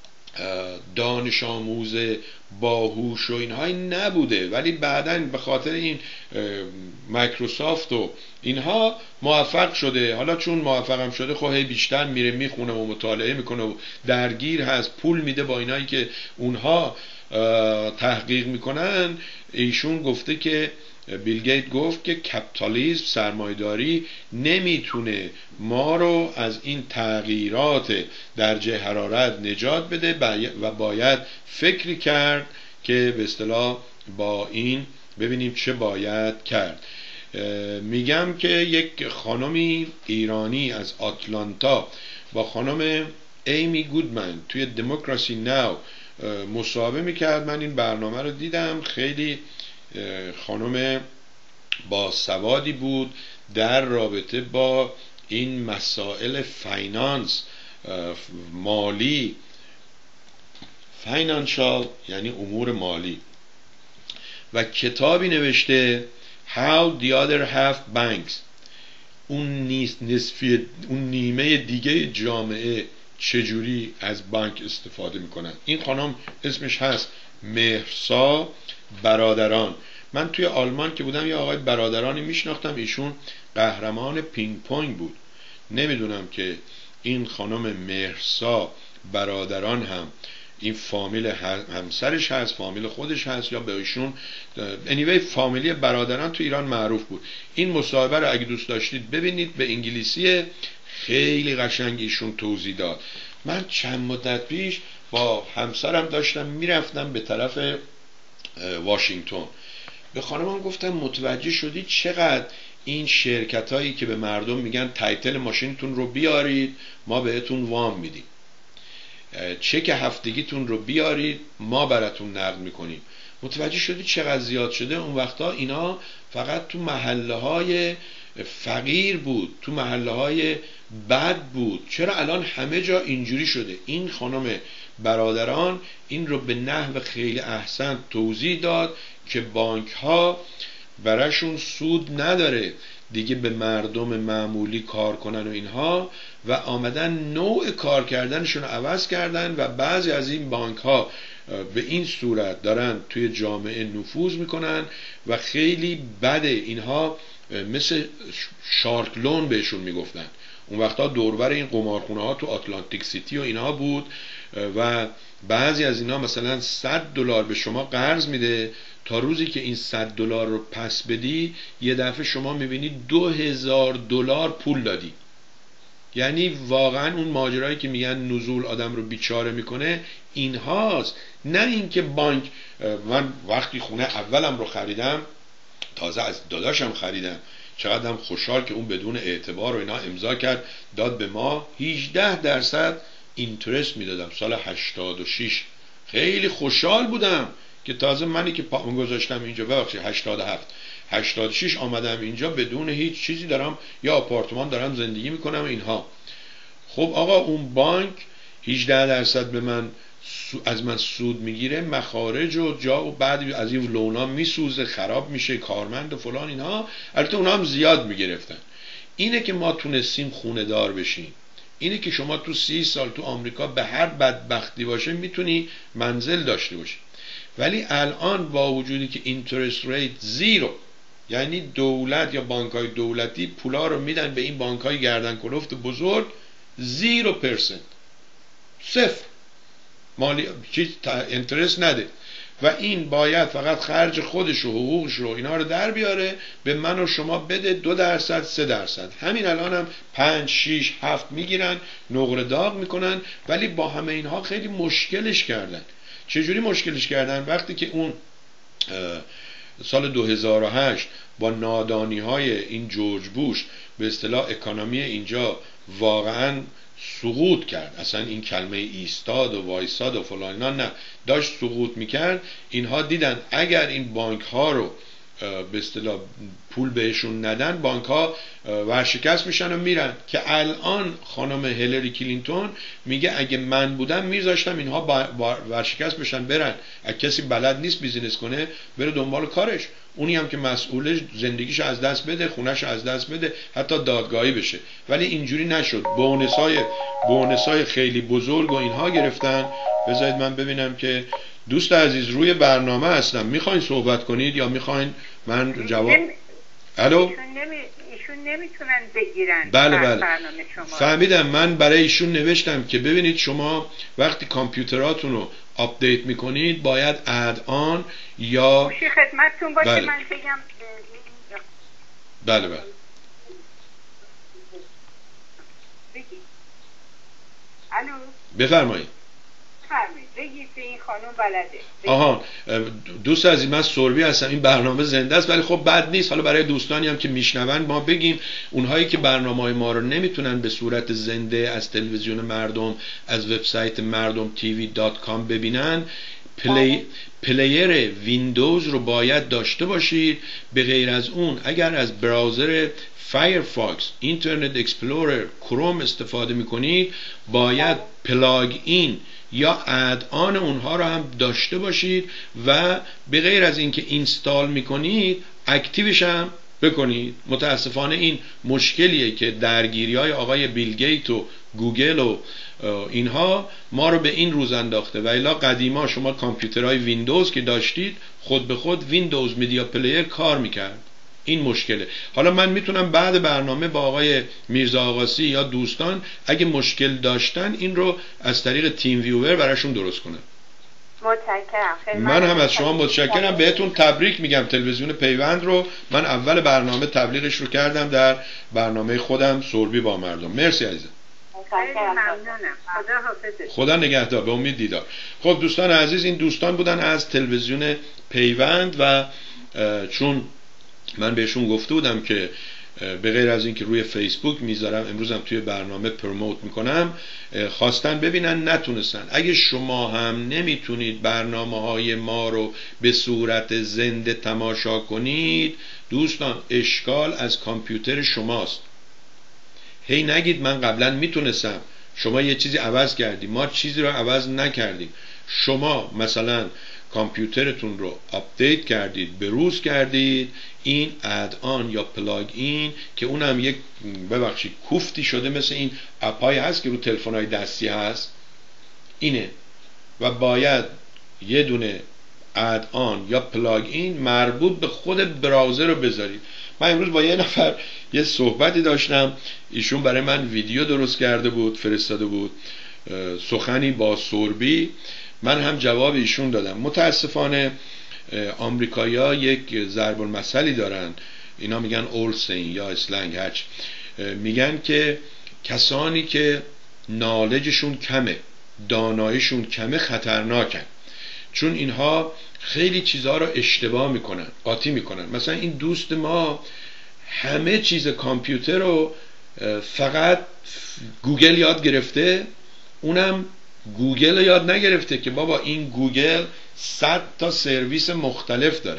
دانش آموز باهوش و اینهایی نبوده، ولی بعداً به خاطر این مایکروسافت و اینها موفق شده. حالا چون موفقم شده خب هی بیشتر میره میخونه و مطالعه میکنه و درگیر هست، پول میده با اینایی که اونها تحقیق میکنن. ایشون گفته که بیل گیت گفت که کپیتالیسم، سرمایه‌داری نمیتونه ما رو از این تغییرات درجه حرارت نجات بده و باید فکر کرد که به اصطلاح با این ببینیم چه باید کرد. میگم که یک خانمی ایرانی از آتلانتا با خانم ایمی گودمن توی دموکراسی ناو مصاحبه میکرد. من این برنامه رو دیدم، خیلی خانم با سوادی بود در رابطه با این مسائل فاینانس، مالی، فاینانشال یعنی امور مالی، و کتابی نوشته How the other half banks، اون نیست نصفی، اون نیمه دیگه جامعه چجوری از بانک استفاده میکنن. این خانم اسمش هست مهرسا برادران. من توی آلمان که بودم یه آقای برادرانی میشناختم، ایشون قهرمان پینگ پونگ بود. نمیدونم که این خانم مهرسا برادران هم این فامیل همسرش هست، فامیل خودش هست، یا به ایشون anyway فامیلی برادران تو ایران معروف بود. این مصاحبه رو اگه دوست داشتید ببینید، به انگلیسی، خیلی قشنگ ایشون توضیح داد. من چند مدت پیش با همسرم داشتم میرفتم به طرف واشنگتن، به خانمم گفتم متوجه شدی چقدر این شرکت هایی که به مردم میگن تایتل ماشینتون رو بیارید ما بهتون وام میدیم، چک هفتگیتون رو بیارید ما براتون نقد میکنیم، متوجه شدی چقدر زیاد شده؟ اون وقتا اینا فقط تو محله های فقیر بود، تو محله های بد بود. چرا الان همه جا اینجوری شده؟ این خانم برادران این رو به نحو خیلی احسن توضیح داد که بانک ها براشون سود نداره دیگه به مردم معمولی کار کنن و اینها، و آمدن نوع کار کردنشون رو عوض کردن و بعضی از این بانک ها به این صورت دارن توی جامعه نفوذ میکنن و خیلی بده. اینها مثل شارک لون بهشون میگفتن. اون وقتا دوربر این قمارخونه ها تو آتلانتیک سیتی و اینها بود و بعضی از اینا مثلا صد دلار به شما قرض میده، تا روزی که این صد دلار رو پس بدی یه دفعه شما میبینی دو هزار دلار پول دادی. یعنی واقعا اون ماجرایی که میگن نزول آدم رو بیچاره میکنه این هاست، نه اینکه بانک. من وقتی خونه اولم رو خریدم، تازه از داداشم خریدم، چقدرم خوشحال که اون بدون اعتبار و اینا امضا کرد داد به ما هجده درصد اینترست میدادم سال هشتاد و شش. خیلی خوشحال بودم که تازه منی که پامو گذاشتم اینجا، ببخشید هشتاد و هفت هشتاد و شش آمدم اینجا بدون هیچ چیزی دارم یا آپارتمان دارم زندگی میکنم اینها. خب آقا اون بانک هجده درصد به من از من سود میگیره، مخارج و جا و بعد از این لونا میسوزه، خراب میشه، کارمند و فلان اینها. البته اونا هم زیاد میگرفتن. اینه که ما تونستیم خونه دار بشیم، اینه که شما تو سی سال تو آمریکا به هر بدبختی باشه میتونی منزل داشته باشی. ولی الان با وجودی که اینترست ریت زیرو، یعنی دولت یا بانک‌های دولتی پولا رو میدن به این بانک‌های گردن کلفت بزرگ، زیرو پرسنت، صفر مالی چیز اینترست نده و این باید فقط خرج خودش و حقوقش رو اینا رو در بیاره به من و شما بده دو درصد سه درصد. همین الان هم پنج شیش هفت میگیرن، نقره داغ میکنن. ولی با همه اینها خیلی مشکلش کردن. چجوری مشکلش کردن؟ وقتی که اون سال دو هزار و هشت با نادانی های این جورج بوش به اصطلاح اکانومی اینجا واقعا سقوط کرد، اصلا این کلمه ایستاد و وایساد و فلان نه، داشت سقوط میکرد. اینها دیدن اگر این بانک ها رو به اصطلاح پول بهشون ندن، بانک ها ورشکست میشن و میرن. که الان خانم هیلاری کلینتون میگه اگه من بودم میذاشتم اینها ورشکست بشن برن، اگه کسی بلد نیست بیزینس کنه بره دنبال کارش، اونی هم که مسئولش زندگیش از دست بده، خونش از دست بده، حتی دادگاهی بشه. ولی اینجوری نشد. بونسای بونسای خیلی بزرگ و اینها گرفتن. بذارید من ببینم که دوست عزیز روی برنامه هستم، میخواین صحبت کنید یا میخواین من جواب؟ الو، ایشون نمیتونن بگیرن. بله بله فهمیدم. من برای ایشون نوشتم که ببینید شما وقتی کامپیوتراتون رو آپدیت میکنید باید اد آن یا خوشی خدمتتون باشه. بله. من بگم بله بله بگید. الو بفرمایید. بگید که این خانم بلده. آها دوست عزیز من سوربی هستم، این برنامه زنده است ولی خب بد نیست. حالا برای دوستانی هم که میشنون ما بگیم، اونهایی که برنامه‌های ما رو نمیتونن به صورت زنده از تلویزیون مردم، از وبسایت مردم تیوی دات کام ببینن، پلی... پلیر ویندوز رو باید داشته باشید. به غیر از اون اگر از براوزر فایرفاکس، اینترنت اکسپلورر، کروم استفاده میکنید باید پلاگ این یا اد آن اونها رو هم داشته باشید و به غیر از اینکه اینستال میکنید اکتیوش هم بکنید. متاسفانه این مشکلیه که درگیری های آقای بیل گیت و گوگل و اینها ما رو به این روز انداخته. و الا قدیما شما کامپیوترهای ویندوز که داشتید خود به خود ویندوز میدیا پلیر کار میکرد. این مشکله. حالا من میتونم بعد برنامه با آقای میرزا آقاسی یا دوستان اگه مشکل داشتن این رو از طریق تیم ویور براشون درست کنم. متشکرم. من هم از شما متشکرم. بهتون تبریک میگم. تلویزیون پیوند رو من اول برنامه تبلیغش رو کردم در برنامه خودم سوربی با مردم. مرسی عزیزم. خیلی ممنونم. خدا حافظت. خدا نگهدار. به امید دیدار. خب دوستان عزیز، این دوستان بودن از تلویزیون پیوند و چون من بهشون گفته بودم که به غیر از این که روی فیسبوک میذارم امروزم توی برنامه پروموت میکنم، خواستن ببینن نتونستن. اگه شما هم نمیتونید برنامه های ما رو به صورت زنده تماشا کنید دوستان، اشکال از کامپیوتر شماست. هی نگید من قبلا میتونستم، شما یه چیزی عوض کردی، ما چیزی رو عوض نکردیم. شما مثلا کامپیوترتون رو آپدیت کردید، بروز کردید، این اد آن یا پلاگ این که اونم یک ببخشید کوفتی شده مثل این اپای هست که رو تلفن‌های دستی هست اینه و باید یه دونه اد آن یا پلاگ این مربوط به خود براوزر رو بذارید. من امروز با یه نفر یه صحبتی داشتم، ایشون برای من ویدیو درست کرده بود، فرستاده بود، سخنی با سوربی. من هم جواب ایشون دادم. متاسفانه آمریکایی‌ها یک ضرب المثلی دارن، اینا میگن اولد سین یا اسلنگ هرچ، میگن که کسانی که نالجشون کمه، داناییشون کمه خطرناکن، چون اینها خیلی چیزها رو اشتباه میکنن، قاطی میکنن. مثلا این دوست ما همه چیز کامپیوتر رو فقط گوگل یاد گرفته، اونم گوگل یاد نگرفته که بابا این گوگل صد تا سرویس مختلف داره،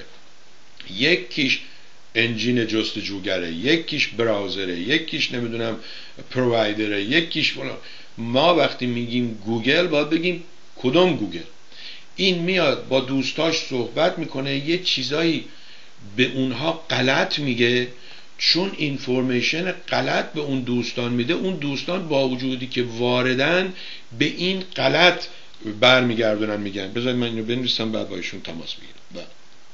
یکیش انجین جستجوگره، یکیش براوزره، یکیش نمیدونم پرووایدره، یکیش فلان. ما وقتی میگیم گوگل باید بگیم کدوم گوگل. این میاد با دوستاش صحبت میکنه، یه چیزایی به اونها غلط میگه، چون اینفورمیشن غلط به اون دوستان میده، اون دوستان با وجودی که واردن به این غلط برمیگردونن میگن. بذارید من اینو بنویسم بعد با ایشون تماس بگیرم.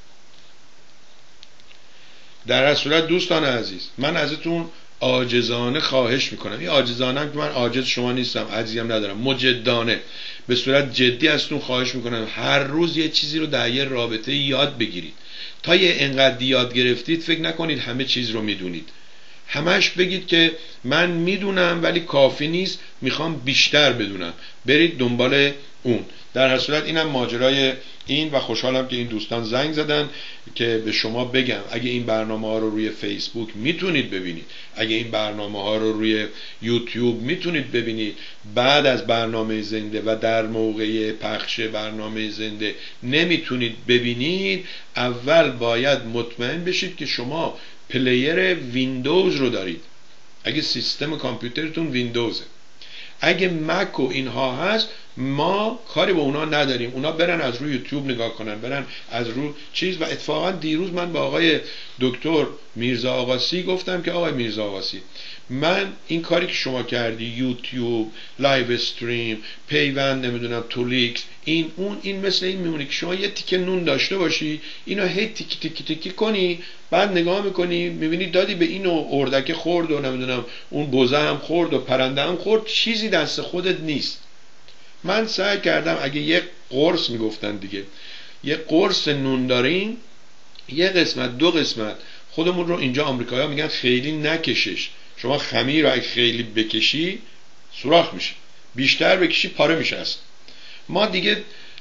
در هر صورت دوستان عزیز، من ازتون عاجزانه خواهش میکنم، این عاجزانه که من عاجز شما نیستم، عجزیم ندارم، مجدانه به صورت جدی ازتون خواهش میکنم هر روز یه چیزی رو در یه رابطه یاد بگیرید. تا یه انقدر یاد گرفتید فکر نکنید همه چیز رو میدونید. همش بگید که من میدونم ولی کافی نیست، میخوام بیشتر بدونم، برید دنبال اون. در هر صورت اینم ماجرای این و خوشحالم که این دوستان زنگ زدن که به شما بگم اگه این برنامه ها رو روی فیسبوک میتونید ببینید، اگه این برنامه ها رو روی یوتیوب میتونید ببینید، بعد از برنامه زنده و در موقع پخش برنامه زنده نمیتونید ببینید، اول باید مطمئن بشید که شما پلیر ویندوز رو دارید. اگه سیستم کامپیوترتون ویندوزه، اگه مک و اینها هست ما کاری با اونا نداریم، اونا برن از روی یوتیوب نگاه کنن، برن از روی چیز. و اتفاقا دیروز من با آقای دکتر میرزا آقاسی گفتم که آقای میرزا آقاسی، من این کاری که شما کردی، یوتیوب، لایو استریم، پیوند، نمیدونم تولیکس، این اون، این مثل این میمونه که شما یه تیکه نون داشته باشی، اینو هی تیکی تیکی تیکی کنی، بعد نگاه میکنی میبینی دادی به اینو اردک خورد و نمیدونم اون بوزه هم خورد و پرنده هم خورد، چیزی دست خودت نیست. من سعی کردم اگه یه قرص میگفتن دیگه، یه قرص نون دارین، یه قسمت دو قسمت، خودمون رو اینجا آمریکایی‌ها میگن خیلی نکشش، شما خمیر رو اگه خیلی بکشی سوراخ میشه، بیشتر بکشی پاره میشه است. ما دیگه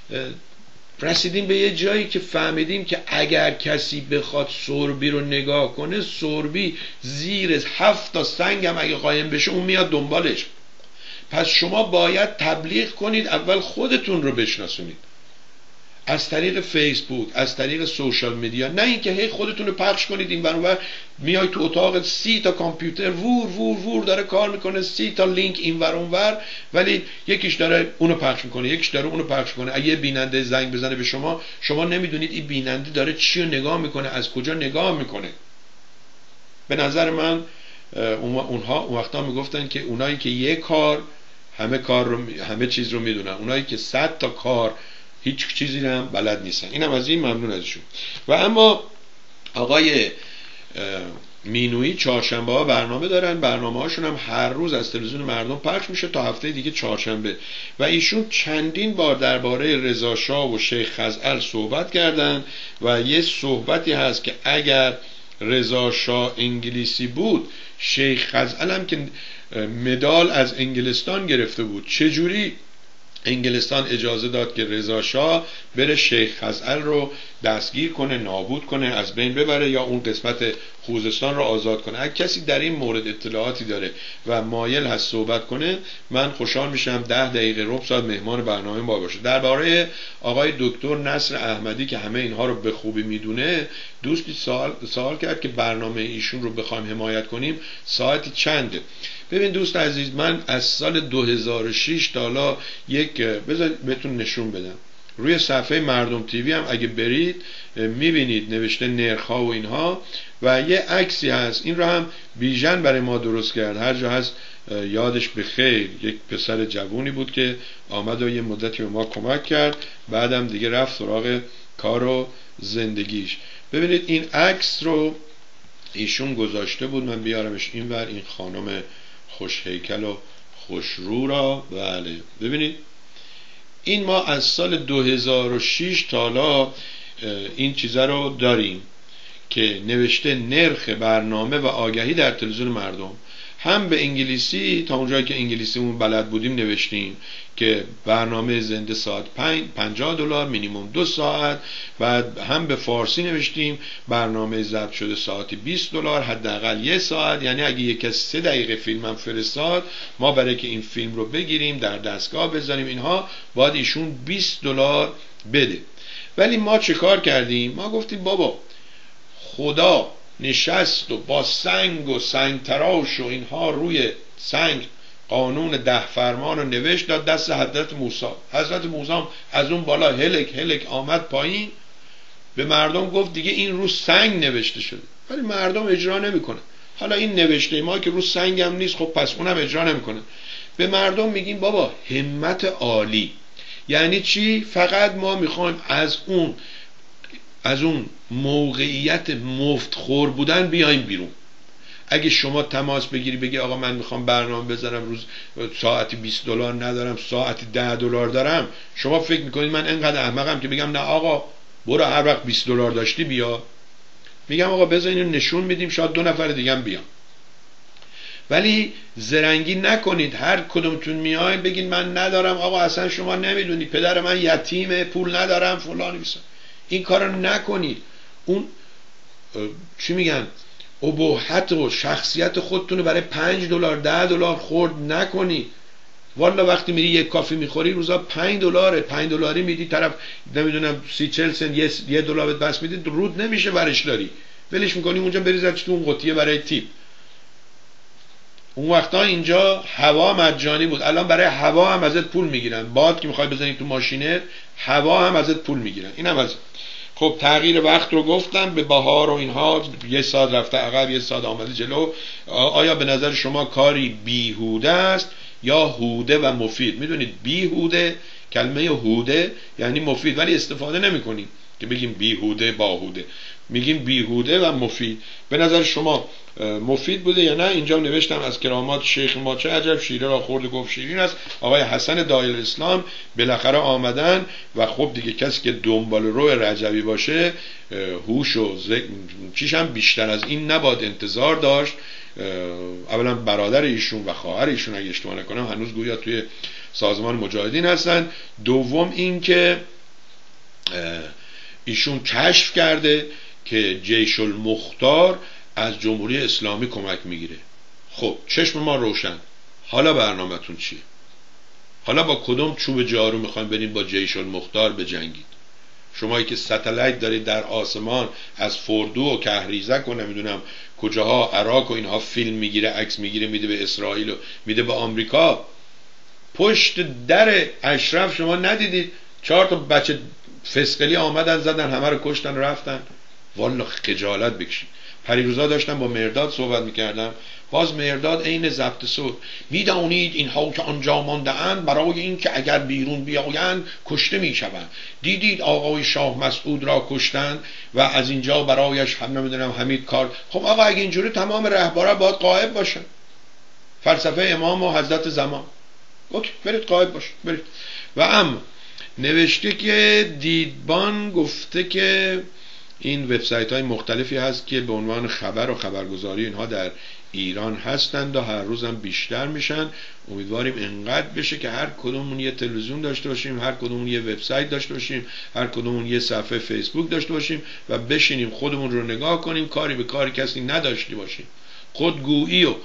رسیدیم به یه جایی که فهمیدیم که اگر کسی بخواد سوربی رو نگاه کنه، سوربی زیر هفت تا سنگ هم اگه قایم بشه اون میاد دنبالش. پس شما باید تبلیغ کنید، اول خودتون رو بشناسونید از طریق فیسبوک، از طریق سوشال میدیا، نه اینکه هی خودتون رو پخش کنید این ور میای تو اتاق سی تا کامپیوتر وور وور وور داره کار میکنه، سی تا لینک این ور اون ور، ولی یکیش داره اونو پخش میکنه، یکیش داره اونو پخش میکنه. اگه بیننده زنگ بزنه به شما، شما نمیدونید این بیننده داره چی رو نگاه میکنه، از کجا نگاه میکنه. به نظر من اونها اون وقتا میگفتن که اونایی که یک کار همه کار رو همه چیز رو میدونن، اونایی که صد تا کار هیچ چیزی هم بلد نیستن. اینم از این، ممنون ازشون. و اما آقای مینویی چهارشنبه ها برنامه دارن، برنامه هاشون هم هر روز از تلویزیون مردم پخش میشه تا هفته دیگه چهارشنبه، و ایشون چندین بار درباره رضا شاه و شیخ خزعل صحبت کردن و یه صحبتی هست که اگر رضا شاه انگلیسی بود، شیخ خزعل هم که مدال از انگلستان گرفته بود، چجوری انگلستان اجازه داد که رضا شاه بره شیخ خزعل رو دستگیر کنه، نابود کنه، از بین ببره، یا اون قسمت خوزستان رو آزاد کنه؟ اگه کسی در این مورد اطلاعاتی داره و مایل هست صحبت کنه، من خوشحال میشم ده دقیقه ربع ساعت مهمان برنامه ما باشه. درباره آقای دکتر نصر احمدی که همه اینها رو به خوبی میدونه، دوستی سوال سوال کرد که برنامه ایشون رو بخوایم حمایت کنیم ساعتی چنده؟ ببین دوست عزیز، من از سال دو هزار و شش تا حالا یک، بذار بهتون نشون بدم، روی صفحه مردم تیوی هم اگه برید میبینید نوشته نرخ‌ها و اینها، و یه عکسی هست، این رو هم بیژن برای ما درست کرد، هر جا هست یادش به خیر، یک پسر جوونی بود که آمد و یه مدتی به ما کمک کرد، بعدم دیگه رفت سراغ کار و زندگیش. ببینید این عکس رو ایشون گذاشته بود، من بیارمش اینور، این خانم خوش هیکل و خوش رو را. بله ببینید این ما از سال دو هزار و شش تا حالا این چیزا رو داریم که نوشته نرخ برنامه و آگهی در تلویزیون مردم، هم به انگلیسی تا اونجایی که انگلیسیمون بلد بودیم نوشتیم که برنامه زنده ساعت پنجاه دلار مینیمم دو ساعت، بعد هم به فارسی نوشتیم برنامه ضبط شده ساعتی بیست دلار حداقل یک ساعت، یعنی اگه یک از سه دقیقه فیلم هم فرستاد، ما برای که این فیلم رو بگیریم در دستگاه بذاریم اینها باید ایشون بیست دلار بده. ولی ما چه کار کردیم؟ ما گفتیم بابا خدا نشست و با سنگ و سنگ تراش و اینها روی سنگ قانون ده فرمان رو نوشت، داد دست حضرت موسی. حضرت موسی از اون بالا هلک هلک آمد پایین، به مردم گفت دیگه این رو سنگ نوشته شده، ولی مردم اجرا نمیکنه. حالا این نوشته ما که رو سنگ هم نیست، خب پس اونم اجرا نمیکنه. به مردم میگیم بابا همت عالی یعنی چی؟ فقط ما میخوایم از اون از اون موقعیت مفتخور بودن بیایم بیرون. اگه شما تماس بگیری بگی آقا من میخوام برنامه بذارم، روز ساعتی بیست دلار ندارم، ساعتی ده دلار دارم، شما فکر میکنید من انقدر احمقم که بگم نه آقا برو هر وقت بیست دلار داشتی بیا؟ میگم آقا بذار اینو نشون میدیم، شاید دو نفر دیگه هم بیان. ولی زرنگی نکنید، هر کدومتون میاین بگین من ندارم، آقا اصلا شما نمیدونی پدر من یتیمه، پول ندارم فلان میسن. این کارو نکنید. اون چی میگن ابهت و شخصیت خودتون رو برای پنج دلار ده دلار خورد نکنی. والا وقتی میری یک کافی میخوری روزا پنج دلاره، پنج دلاری میدی طرف نمیدونم سی چل سنت یه, یه دلار بهت بس میده، رود نمیشه برش داری، ولش میکنی اونجا بریزش تو اون قطیه برای تیپ. اون وقتا اینجا هوا مجانی بود، الان برای هوا هم ازت پول میگیرن. باد که میخوای بزنی تو ماشینت هوا هم ازت پول میگیرن. اینم از خب تغییر وقت رو گفتم، به بهار و اینها یه ساعت رفته عقب یه ساعت آمده جلو. آیا به نظر شما کاری بیهوده است یا هوده و مفید؟ میدونید بیهوده، کلمه هوده یعنی مفید، ولی استفاده نمی کنیم که بگیم بیهوده باهوده، میگیم بیهوده و مفید. به نظر شما مفید بوده یا نه؟ اینجا نوشتم از کرامات شیخ ما چه عجب شیره را خورد گفت شیرین است. آقای حسن داعی الاسلام بالاخره آمدن و خب دیگه کسی که دنبال رو رجبی باشه هوش و چیش هم بیشتر از این نباید انتظار داشت. اولا برادر ایشون و خواهر ایشون اگه اشتباه نکنم هنوز گویا توی سازمان مجاهدین هستن. دوم این که ایشون کشف کرده که جیش المختار از جمهوری اسلامی کمک میگیره. خب چشم ما روشن، حالا برنامه‌تون چیه؟ حالا با کدوم چوب جارو میخواین برین با جیش المختار بجنگید؟ شمایی که ستلایت دارید در آسمان از فردو و کهریزک و نمیدونم کجاها عراق و اینها فیلم میگیره، عکس میگیره، میده به اسرائیل و میده به آمریکا. پشت در اشرف شما ندیدید چهار تا بچه فسقلی آمدن زدن همه رو کشتن رفتن؟ والا خجالت بکشید. پریروزا داشتم با مرداد صحبت میکردم، باز مرداد عین ضبط صوت: میدانید اینها که آنجا مانده اند برای این که اگر بیرون بیایند کشته میشوند. دیدید آقای شاه مسعود را کشتند و از اینجا برایش هم نمیدونم حمید کار. خب آقا اگه اینجوری تمام رهبرا باید غایب باشن. فلسفه امام و حضرت زمان. اوکی برید غایب باشید برید. و اما نوشته که دیدبان گفته که این وبسایت های مختلفی هست که به عنوان خبر و خبرگزاری اینها در ایران هستند و هر روز هم بیشتر میشن. امیدواریم انقدر بشه که هر کدومون یه تلویزیون داشته باشیم، هر کدومون یه وبسایت داشته باشیم، هر کدومون یه صفحه فیسبوک داشته باشیم و بشینیم خودمون رو نگاه کنیم، کاری به کار کسی نداشته باشیم. خودگویی و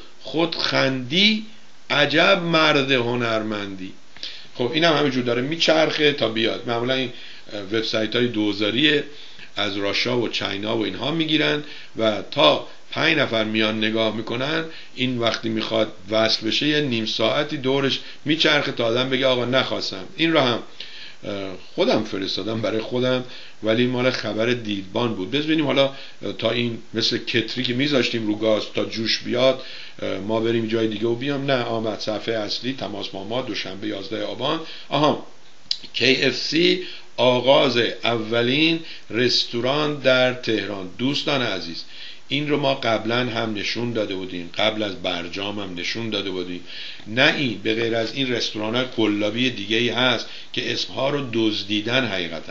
خودخندی عجب مرد هنرمندی. خب این هم همینجور داره میچرخه تا بیاد. معمولا این وبسایت های دوزاریه از راشا و چاینا و اینها میگیرن و تا پنج نفر میان نگاه میکنن، این وقتی میخواد وصل بشه یه نیم ساعتی دورش میچرخه تا آدم بگه آقا نخواستم. این رو هم خودم فرستادم برای خودم ولی مال خبر دیدبان بود. ببینیم حالا تا این مثل کتری که میذاشتیم رو گاز تا جوش بیاد ما بریم جای دیگه و بیام. نه آمد صفحه اصلی تماس با ما دوشنبه یازده آبان. آها کی اف سی آغاز اولین رستوران در تهران. دوستان عزیز این رو ما قبلا هم نشون داده بودیم، قبل از برجام هم نشون داده بودیم. نه این به غیر از این رستوران های قلابی دیگه ای هست که اسمها رو دزدیدن. حقیقتا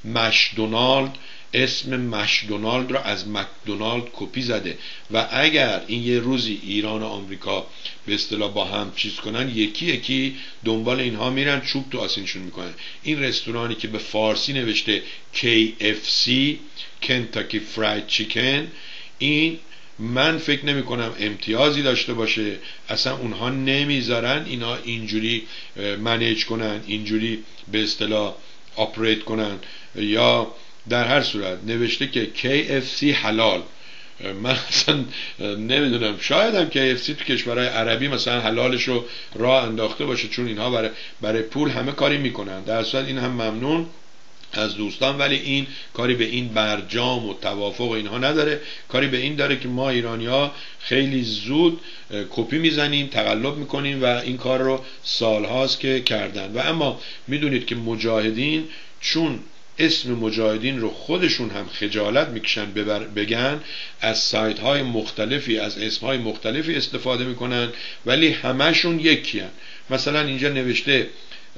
مشدونالد اسم مشدونالد رو از مکدونالد کپی زده و اگر این یه روزی ایران و آمریکا به اصطلاح با هم چیز کنن یکی یکی دنبال اینها میرن چوب تو آسینشون میکنن. این رستورانی که به فارسی نوشته کی اف سی کنتاکی فراید چیکن، این من فکر نمی کنم امتیازی داشته باشه. اصلا اونها نمیذارن اینا اینجوری منیج کنن، اینجوری به اصطلاح آپریت کنن. یا در هر صورت نوشته که کی اف سی حلال. من اصلا نمیدونم، شاید هم کی اف سی تو کشورهای عربی مثلا حلالش رو راه انداخته باشه چون اینها برای, برای پول همه کاری میکنن. در صورت این هم ممنون از دوستان، ولی این کاری به این برجام و توافق اینها نداره. کاری به این داره که ما ایرانی ها خیلی زود کپی میزنیم، تقلب میکنیم و این کار رو سالهاست که کردن. و اما میدونید که مجاهدین چون اسم مجاهدین رو خودشون هم خجالت میکشن بگن، از سایت های مختلفی از اسم های مختلفی استفاده میکنن ولی همشون یکی هن. مثلا اینجا نوشته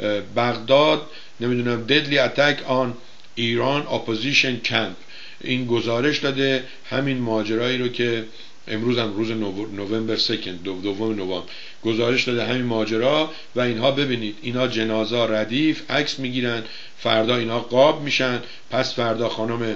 بغداد نمیدونم deadly attack on Iran opposition camp. این گزارش داده همین ماجرایی رو که امروز هم روز نوامبر سکند دوم نوامبر گزارش داده همین ماجرا. و اینها ببینید اینا جنازه ردیف عکس میگیرن، فردا اینا قاب میشن، پس فردا خانم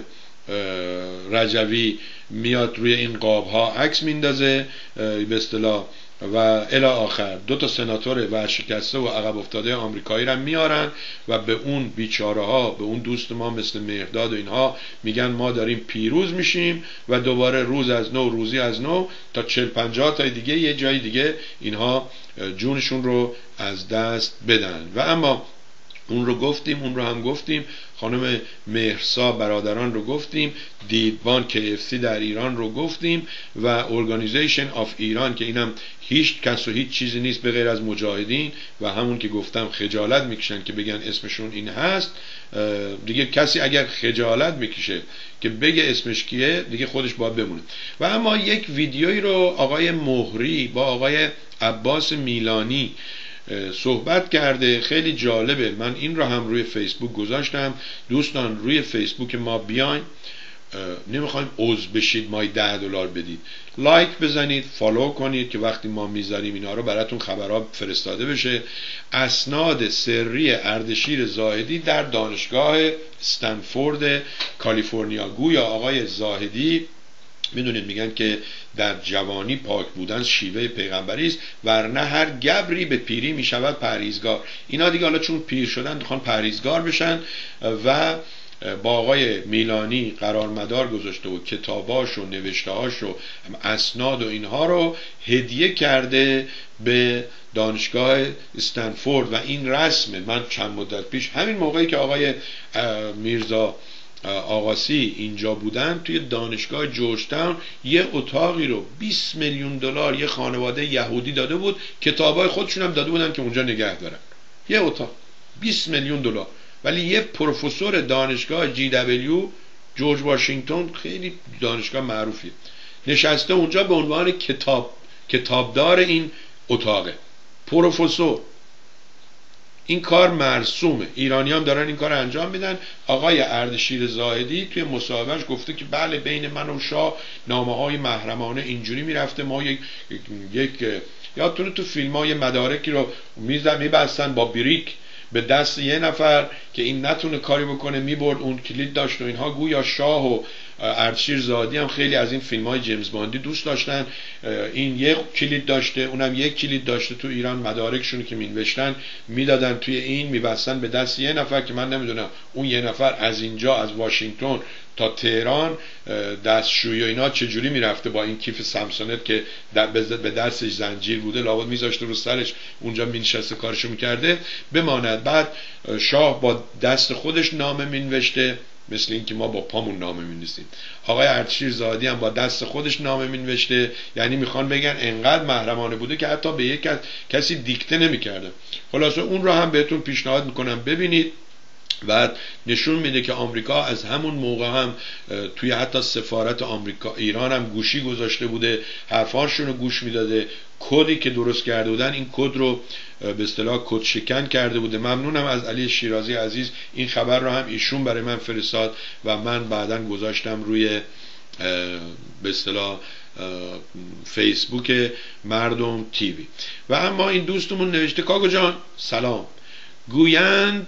رجوی میاد روی این قاب ها عکس میندازه به اصطلاح و الی آخر. دو تا سناتور ورشکسته و عقب افتاده آمریکایی را میارن و به اون بیچاره ها، به اون دوست ما مثل مهرداد و اینها میگن ما داریم پیروز میشیم و دوباره روز از نو روزی از نو تا چهل پنجاه تا دیگه یه جای دیگه اینها جونشون رو از دست بدن. و اما اون رو گفتیم، اون رو هم گفتیم، خانم مهرسا برادران رو گفتیم، دیدبان کی اف سی در ایران رو گفتیم و ارگانیزیشن آف ایران که اینم هیچ کس و هیچ چیزی نیست به غیر از مجاهدین و همون که گفتم خجالت میکشن که بگن اسمشون این هست. دیگه کسی اگر خجالت میکشه که بگه اسمش کیه دیگه خودش باید بمونه. و اما یک ویدیویی رو آقای مهری با آقای عباس میلانی صحبت کرده، خیلی جالبه. من این رو هم روی فیسبوک گذاشتم. دوستان روی فیسبوک ما بیاین، نمیخوایم عضو بشید ما ده دلار بدید، لایک بزنید، فالو کنید که وقتی ما میذاریم اینا رو براتون خبرها فرستاده بشه. اسناد سری اردشیر زاهدی در دانشگاه استنفورد کالیفرنیا. گویا آقای زاهدی میدونید میگن که در جوانی پاک بودن شیوه پیغمبری است، ورنه هر گبری به پیری میشود پرهیزگار. اینا دیگه حالا چون پیر شدن میخوان پرهیزگار بشن و با آقای میلانی قرار مدار گذاشته و کتاباش و نوشتهاش و اسناد و اینها رو هدیه کرده به دانشگاه استنفورد و این رسمه. من چند مدت پیش همین موقعی که آقای میرزا آقاسی اینجا بودن، توی دانشگاه جورج تاون یه اتاقی رو بیست میلیون دلار یه خانواده یهودی داده بود، کتابای خودشون هم داده بودن که اونجا نگه دارن. یه اتاق بیست میلیون دلار. ولی یه پروفسور دانشگاه جی دبلیو جورج واشنگتن، خیلی دانشگاه معروفیه، نشسته اونجا به عنوان کتاب کتابدار این اتاقه، پروفسور. این کار مرسومه، ایرانی هم دارن این کار انجام میدن. آقای اردشیر زاهدی توی مصاحبهش گفته که بله بین من و شاه نامه های محرمانه اینجوری میرفته، ما یک یک یادتونه تو فیلم های مدارکی رو میبستن با بریک به دست یه نفر که این نتونه کاری بکنه، میبرد اون کلید داشت و اینها. گویا شاه و اردشیر زاهدی هم خیلی از این فیلم های جیمز باندی دوست داشتن. این یک کلید داشته، اونم یک کلید داشته. تو ایران مدارکشون که مینوشتن میدادن توی این، میبستن به دست یه نفر که من نمیدونم اون یه نفر از اینجا از واشنگتن تا تهران دستشویی و اینا چجوری میرفته با این کیف سامسونت که به دستش زنجیر بوده، لابد میذاشته رو سرش اونجا مینشسته کارشو میکرده بماند. بعد شاه با دست خودش نامه مینوشته، مثل این که ما با پامون نامه مینویسیم. آقای اردشیر زاهدی هم با دست خودش نامه مینوشته. یعنی میخوان بگن انقدر محرمانه بوده که حتی به یک کسی دیکته نمیکرده. خلاصه اون رو هم بهتون پیشنهاد میکنم ببینید. بعد نشون میده که آمریکا از همون موقع هم توی حتی سفارت آمریکا ایران هم گوشی گذاشته بوده، حرفاشون رو گوش میداده، کدی که درست کرده بودن این کد رو به اصطلاح کد شکن کرده بوده. ممنونم از علی شیرازی عزیز، این خبر رو هم ایشون برای من فرستاد و من بعداً گذاشتم روی به اصطلاح فیسبوک مردم تیوی. و اما این دوستمون نوشته کاکو جان سلام، گویند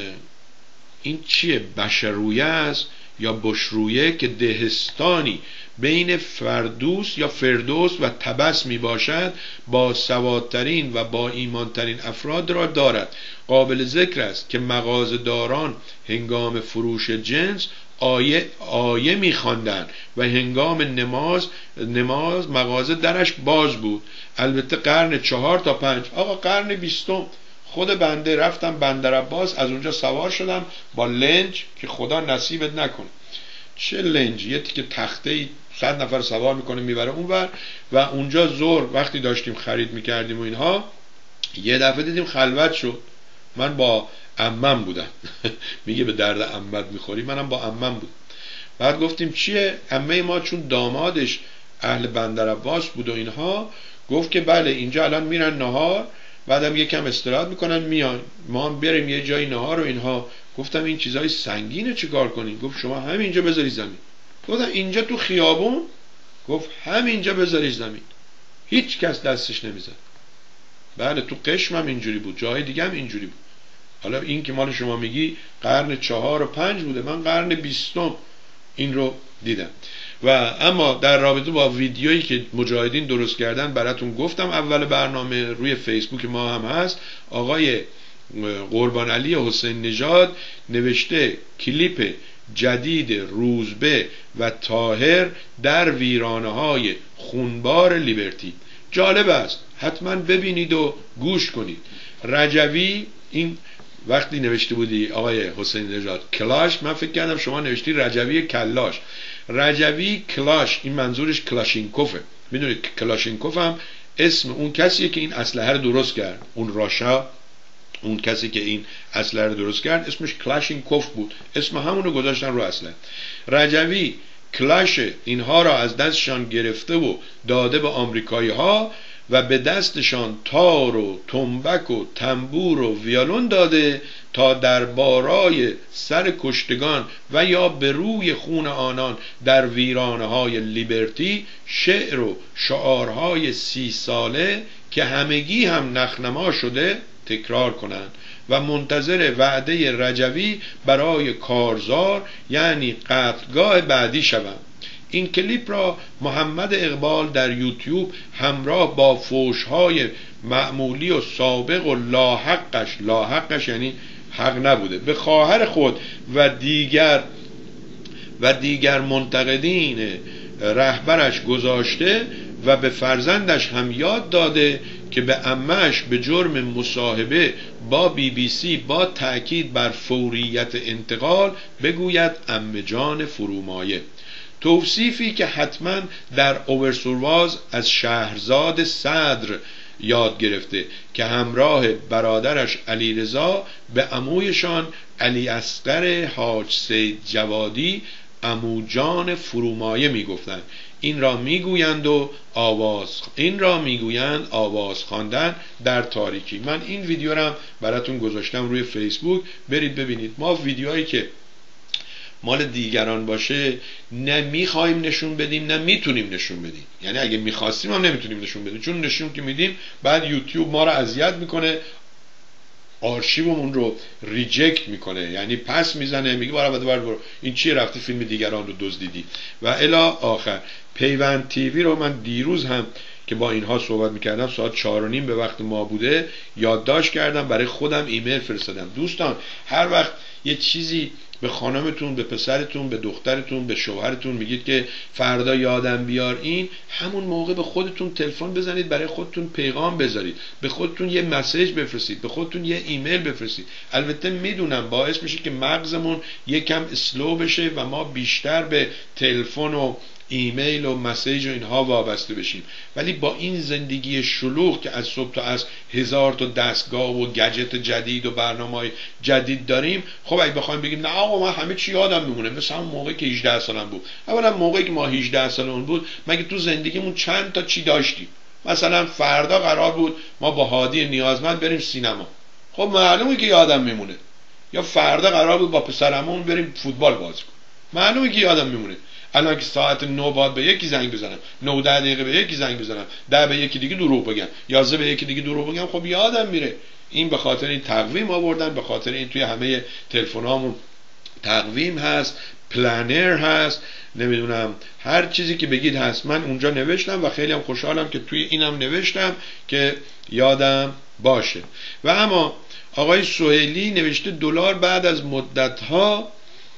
این چیه، بشرویه است یا بشرویه که دهستانی بین فردوس یا فردوس و تبس می باشد با سوادترین و با ایمانترین افراد را دارد. قابل ذکر است که مغازه‌داران هنگام فروش جنس آیه آیه می خواندند و هنگام نماز نماز مغازه درش باز بود. البته قرن چهار تا پنج. آقا قرن بیستم خود بنده رفتم بندر عباس، از اونجا سوار شدم با لنج که خدا نصیبت نکنه. چه لنج؟ یه تیکه تخته صد نفر سوار میکنه میبره اونور. و اونجا ظهر وقتی داشتیم خرید میکردیم و اینها، یه دفعه دیدیم خلوت شد. من با عمم بودم میگه به درد عمت میخوری، منم با عمم بودم. بعد گفتیم چیه؟ عمه ما چون دامادش اهل بندر عباس بود و اینها، گفت که بله اینجا الان میرن نهار، بعدم یکم استراحت میکنن میان، ما هم بریم یه جای نهار و اینها. گفتم این چیزای سنگینه چیکار کنین؟ گفت شما همینجا بذاری زمین. گفتم اینجا تو خیابون؟ گفت همینجا بذاری زمین. هیچ کس دستش نمیزد. بله تو قشم هم اینجوری بود، جای دیگه هم اینجوری بود. حالا این که مال شما میگی قرن چهار و پنج بوده، من قرن بیستم این رو دیدم. و اما در رابطه با ویدیویی که مجاهدین درست کردن براتون گفتم اول برنامه، روی فیسبوک ما هم هست. آقای قربان علی حسین نژاد نوشته کلیپ جدید روزبه و طاهر در ویرانه های خونبار لیبرتی. جالب است، حتما ببینید و گوش کنید. رجوی این وقتی نوشته بودی آقای حسین نژاد کلاش، من فکر کردم شما نوشتی رجوی کلاش. رجوی کلاش، این منظورش کلاشینکوفه. میدونید کلاشینکوف هم اسم اون کسیه که این اسلحه رو درست کرد، اون راشا، اون کسی که این اسلحه رو درست کرد اسمش کلاشینکوف بود، اسم همون رو گذاشتن رو اسلحه. رجوی کلاش اینها را از دستشان گرفته و داده به آمریکایی ها و به دستشان تار و تنبک و تنبور و ویولون داده تا در بارای سر کشتگان و یا به روی خون آنان در ویرانه های لیبرتی شعر و شعارهای سی ساله که همگی هم نخنما شده تکرار کنند و منتظر وعده رجوی برای کارزار یعنی قتلگاه بعدی شوند. این کلیپ را محمد اقبال در یوتیوب همراه با فوش‌های معمولی و سابق و لاحقش لاحقش یعنی حق نبوده به خواهر خود و دیگر و دیگر منتقدین رهبرش گذاشته و به فرزندش هم یاد داده که به عمه‌اش به جرم مصاحبه با بی بی سی با تأکید بر فوریت انتقال بگوید عمه جان فرومایه. توصیفی که حتما در اوبرسورواز از شهرزاد صدر یاد گرفته که همراه برادرش علیرضا به عمویشان علی اصغر حاج سید جوادی عمو جان فرومایه میگفتند. این را میگویند و آواز این را میگویند آواز خواندن در تاریکی. من این ویدیو را براتون گذاشتم روی فیسبوک، برید ببینید. ما ویدیوهایی که مال دیگران باشه نه میخوایم نشون بدیم نه میتونیم نشون بدیم، یعنی اگه میخواستیم هم نمیتونیم نشون بدیم، چون نشون که میدیم بعد یوتیوب ما رو اذیت میکنه، آرشیومون رو ریجکت میکنه، یعنی پس میزنه، میگه برو برو برو این چیه رفتی فیلم دیگران رو دزدیدی و الی آخر. پیوند تیوی رو من دیروز هم که با اینها صحبت میکردم ساعت چهار و نیم به وقت ما بوده یادداشت کردم، برای خودم ایمیل فرستادم. دوستان هر وقت یه چیزی به خانمتون، به پسرتون، به دخترتون، به شوهرتون میگید که فردا یادم بیار این، همون موقع به خودتون تلفن بزنید، برای خودتون پیغام بذارید، به خودتون یه مسیج بفرستید، به خودتون یه ایمیل بفرستید. البته میدونم باعث میشه که مغزمون یکم اسلو بشه و ما بیشتر به تلفن و ایمیل و مسیج و اینها وابسته بشیم، ولی با این زندگی شلوغ که از صبح تا از هزار تا دستگاه و گجت جدید و برنامه‌های جدید داریم، خب اگه بخوایم بگیم نه آقا من همه چی یادم میمونه مثلا اون موقعی که هجده سالم بود، اولا موقعی که ما هجده سالمون بود مگه تو زندگیمون چند تا چی داشتیم؟ مثلا فردا قرار بود ما با هادی نیازمند بریم سینما، خب معلومه که یادم میمونه. یا فردا قرار بود با پسرمون بریم فوتبال بازی کنیم، معلومه که یادم میمونه. الان که ساعت نو بعد به یکی زنگ بزنم، نه ده دقیقه به یکی زنگ بزنم، ده به یکی دیگه دروغ بگم، یازده به یکی دیگه دروغ بگم، خب یادم میره. این به خاطر این تقویم آوردن، به خاطر این توی همه تلفنامون تقویم هست، پلنر هست، نمیدونم هر چیزی که بگید هست. من اونجا نوشتم و خیلی هم خوشحالم که توی اینم نوشتم که یادم باشه. و اما آقای سهیلی نوشته دلار بعد از مدت‌ها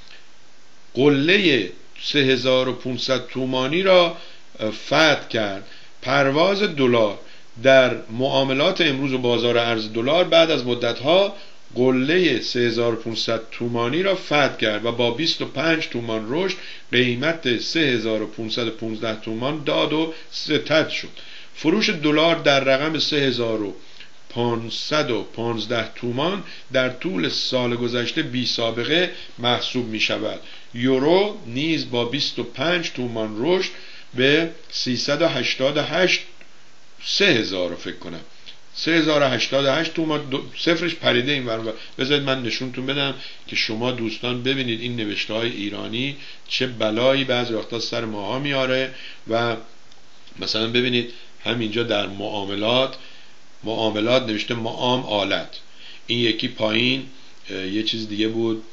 قله سه هزار و پانصد تومانی را فتح کرد. پرواز دلار در معاملات امروز و بازار ارز دلار بعد از مدت‌ها قله سه هزار و پانصد تومانی را فتح کرد و با بیست و پنج تومان رشد قیمت سه هزار و پانصد و پانزده تومان داد و ستد شد. فروش دلار در رقم سه هزار و پانصد و پانزده تومان در طول سال گذشته بی سابقه محسوب می شود. یورو نیز با بیست و پنج تومان رشد به سیصد و هشتاد و هشت سه هزار فکر کنم سه هزار و هشتاد و هشت تومان، صفرش پریده این ور. بذارید من نشونتون بدم که شما دوستان ببینید این نوشته های ایرانی چه بلایی بعضی وقتا سر ماها میاره. و مثلا ببینید همینجا در معاملات معاملات نوشته معام آلت، این یکی پایین یه چیز دیگه بود،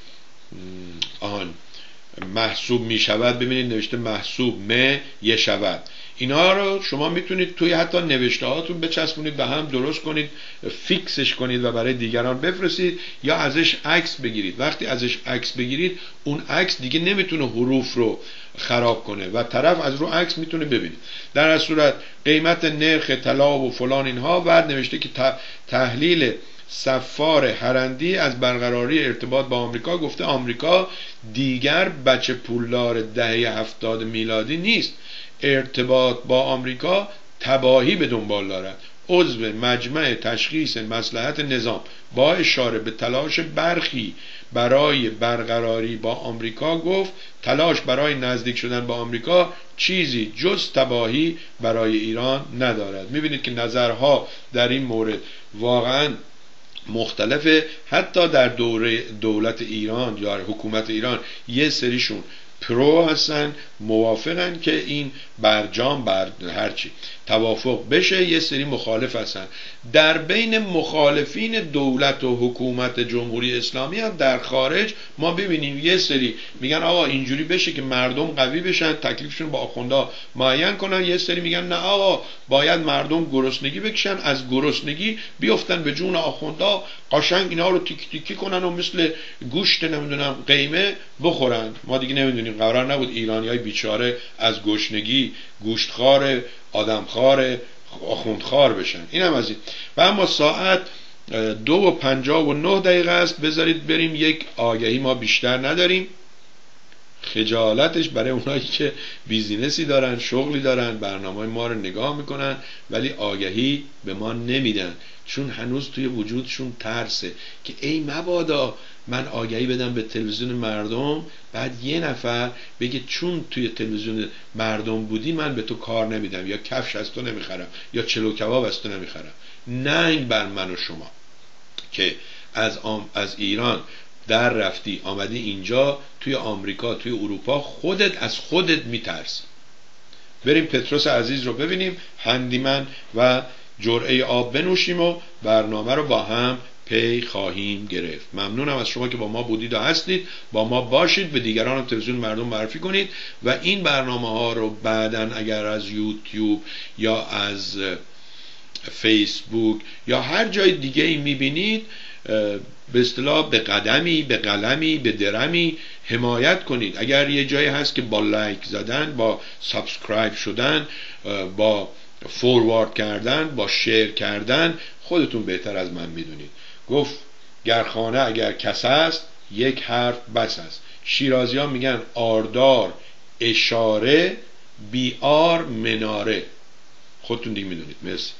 آهان محسوب می شود، ببینید نوشته محسوب م یه شود. اینا رو شما میتونید توی حتی نوشته هاتون بچسبونید به هم، درست کنید، فیکسش کنید و برای دیگران بفرستید یا ازش عکس بگیرید. وقتی ازش عکس بگیرید اون عکس دیگه نمیتونه حروف رو خراب کنه و طرف از رو عکس میتونه ببینید. در از صورت قیمت نرخ طلا و فلان اینها بعد نوشته که تحلیل سفار هرندی از برقراری ارتباط با آمریکا، گفته آمریکا دیگر بچه پولدار دهه هفتاد میلادی نیست، ارتباط با آمریکا تباهی به دنبال دارد. عضو مجمع تشخیص مصلحت نظام با اشاره به تلاش برخی برای برقراری با آمریکا گفت تلاش برای نزدیک شدن با آمریکا چیزی جز تباهی برای ایران ندارد. میبینید که نظرها در این مورد واقعا مختلفه. حتی در دوره دولت ایران یا حکومت ایران یه سریشون پرو هستن، موافقن که این برجام بر هرچی توافق بشه، یه سری مخالف هستن. در بین مخالفین دولت و حکومت جمهوری اسلامی هم در خارج ما ببینیم یه سری میگن آقا اینجوری بشه که مردم قوی بشن، تکلیفشون با آخوندا معین کنن، یه سری میگن نه آقا باید مردم گرسنگی بکشن، از گرسنگی بیفتن به جون آخوندا، قشنگ اینا رو تیک تیکی کنن و مثل گوشت نمیدونم قیمه بخورن. ما دیگه نمیدونیم، قرار نبود ایرانیای بیچاره از گشنگی گوشتخوار، آدمخوار، آخوندخوار بشن. این هم از این. و اما ساعت دو و پنجاه و نه دقیقه است. بذارید بریم، یک آگهی ما بیشتر نداریم. خجالتش برای اونایی که بیزینسی دارن، شغلی دارن، برنامه ما رو نگاه میکنن ولی آگهی به ما نمیدن، چون هنوز توی وجودشون ترسه که ای مبادا من آگهی بدم به تلویزیون مردم، بعد یه نفر بگه چون توی تلویزیون مردم بودی من به تو کار نمیدم، یا کفش از تو نمیخرم، یا چلو کباب از تو نمیخرم. ننگ بر من و شما که از, آم از ایران در رفتی آمدی اینجا، توی آمریکا، توی اروپا خودت از خودت میترسی. بریم پتروس عزیز رو ببینیم، هندیمن و جرعه آب بنوشیم و برنامه رو با هم پی خواهیم گرفت. ممنونم از شما که با ما بودید و هستید. با ما باشید، به دیگران هم تلویزیون مردم معرفی کنید و این برنامه ها رو بعداً اگر از یوتیوب یا از فیسبوک یا هر جای دیگه ای میبینید، به اصطلاح به قدمی، به قلمی، به درمی حمایت کنید. اگر یه جایی هست که با لایک زدن، با سابسکرایب شدن، با فوروارد کردن، با شیر کردن، خودتون بهتر از من میدونید. گفت گرخانه اگر کس است یک حرف بس است. شیرازی ها میگن آردار اشاره بیار مناره. خودتون دیگه میدونید. مرسی.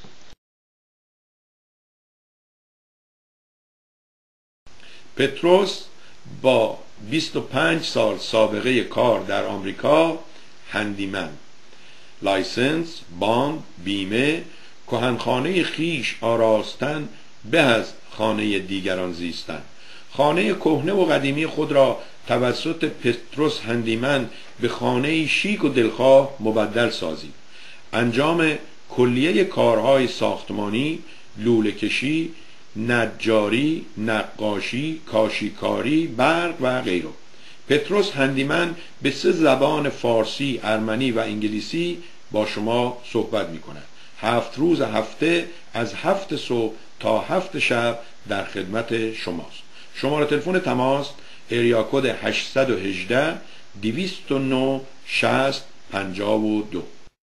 پتروس با بیست و پنج سال سابقه کار در آمریکا، هندیمن، لایسنس، باند، بیمه، کهنخانه خیش آراستن به از خانه دیگران زیستن. خانه کهنه و قدیمی خود را توسط پتروس هندیمن به خانه شیک و دلخواه مبدل سازید. انجام کلیه کارهای ساختمانی، لوله کشی، نجاری، نقاشی، کاشیکاری، برق و غیره. پتروس هندیمن به سه زبان فارسی، ارمنی و انگلیسی با شما صحبت می کند. هفت روز هفته از هفت صبح تا هفت شب در خدمت شماست. شماره تلفن تماس اریا کد هشتصد و هجده دویست و نه شصت پنجاه و دو.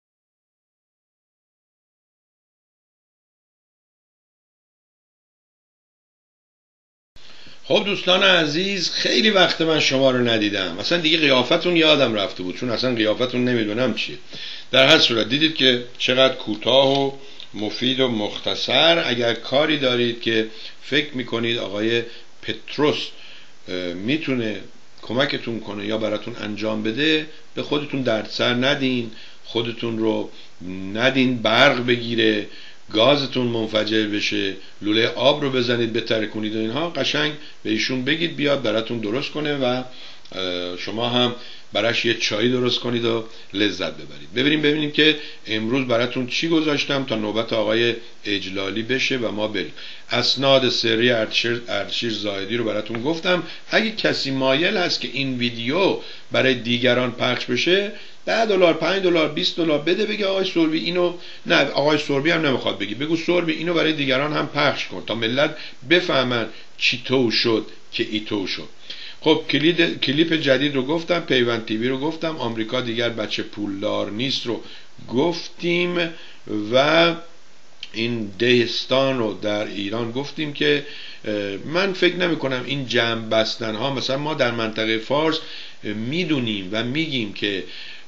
خب دوستان عزیز، خیلی وقت من شما رو ندیدم، اصلا دیگه قیافتون یادم رفته بود، چون اصلا قیافتون نمیدونم چیه. در هر صورت دیدید که چقدر کوتاه و مفید و مختصر. اگر کاری دارید که فکر میکنید آقای پتروس میتونه کمکتون کنه یا براتون انجام بده، به خودتون دردسر ندین، خودتون رو ندین برق بگیره، گازتون منفجر بشه، لوله آب رو بزنید بترکونید و اینها. قشنگ به ایشون بگید بیاد براتون درست کنه و شما هم براش یه چای درست کنید و لذت ببرید. ببینیم ببینیم که امروز براتون چی گذاشتم تا نوبت آقای اجلالی بشه و ما بریم. اسناد سری اردشیر, اردشیر زاهدی رو براتون گفتم. اگه کسی مایل هست که این ویدیو برای دیگران پخش بشه، ده دلار، پنج دلار، بیست دلار بده، بگه آقای سوربی اینو، نه آقای سوربی هم نمیخواد بگی، بگو سوربی اینو برای دیگران هم پخش کن تا ملت بفهمن چی تو شد که ای تو شد. خب کلید کلیپ جدید رو گفتم، پیوند تیوی رو گفتم، آمریکا دیگر بچه پولدار نیست رو گفتیم و این دهستان رو در ایران گفتیم که من فکر نمی کنم این جمع بستن ها، مثلا ما در منطقه فارس میدونیم و میگیم که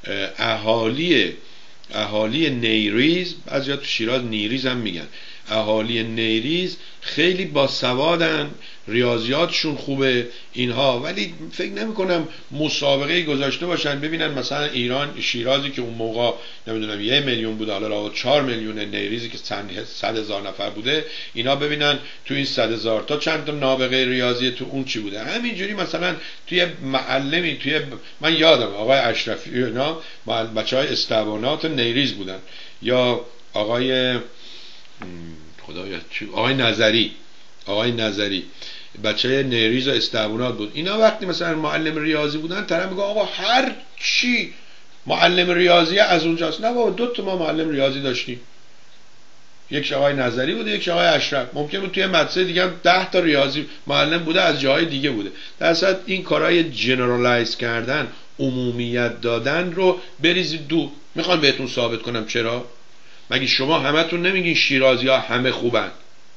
اهالی اهالی نیریز، از یا تو شیراز نیریز هم میگن، اهالی نیریز خیلی باسوادن، ریاضیاتشون خوبه اینها، ولی فکر نمی کنم مسابقه گذاشته باشن ببینن مثلا ایران، شیرازی که اون موقع نمیدونم یه میلیون بود، حالا چهار میلیون، نیریزی که صد هزار نفر بوده، اینا ببینن تو این صد هزار تا چند تا نابغه ریاضی تو اون چی بوده. همینجوری مثلا توی معلمی، توی من یادم آقای اشرفی اینا بچهای استوانات نیریز بودن، یا آقای خدایا آقای نظری آقای نظری بچه نیریز و استعبونات بود. اینا وقتی مثلا معلم ریاضی بودن، طرف میگه آقا هر چی معلم ریاضی از اونجاست. نه بابا، دو تا ما معلم ریاضی داشتیم، یک آقای نظری بوده، یک آقای اشرف. ممکن بود توی مدرسه دیگه هم ده تا ریاضی معلم بوده، از جاهای دیگه بوده. در اصل این کارهای جنرالایز کردن، عمومیت دادن رو بریزید دور. میخوام بهتون ثابت کنم چرا. مگه شما همتون نمیگین شیرازی ها همه خوبن؟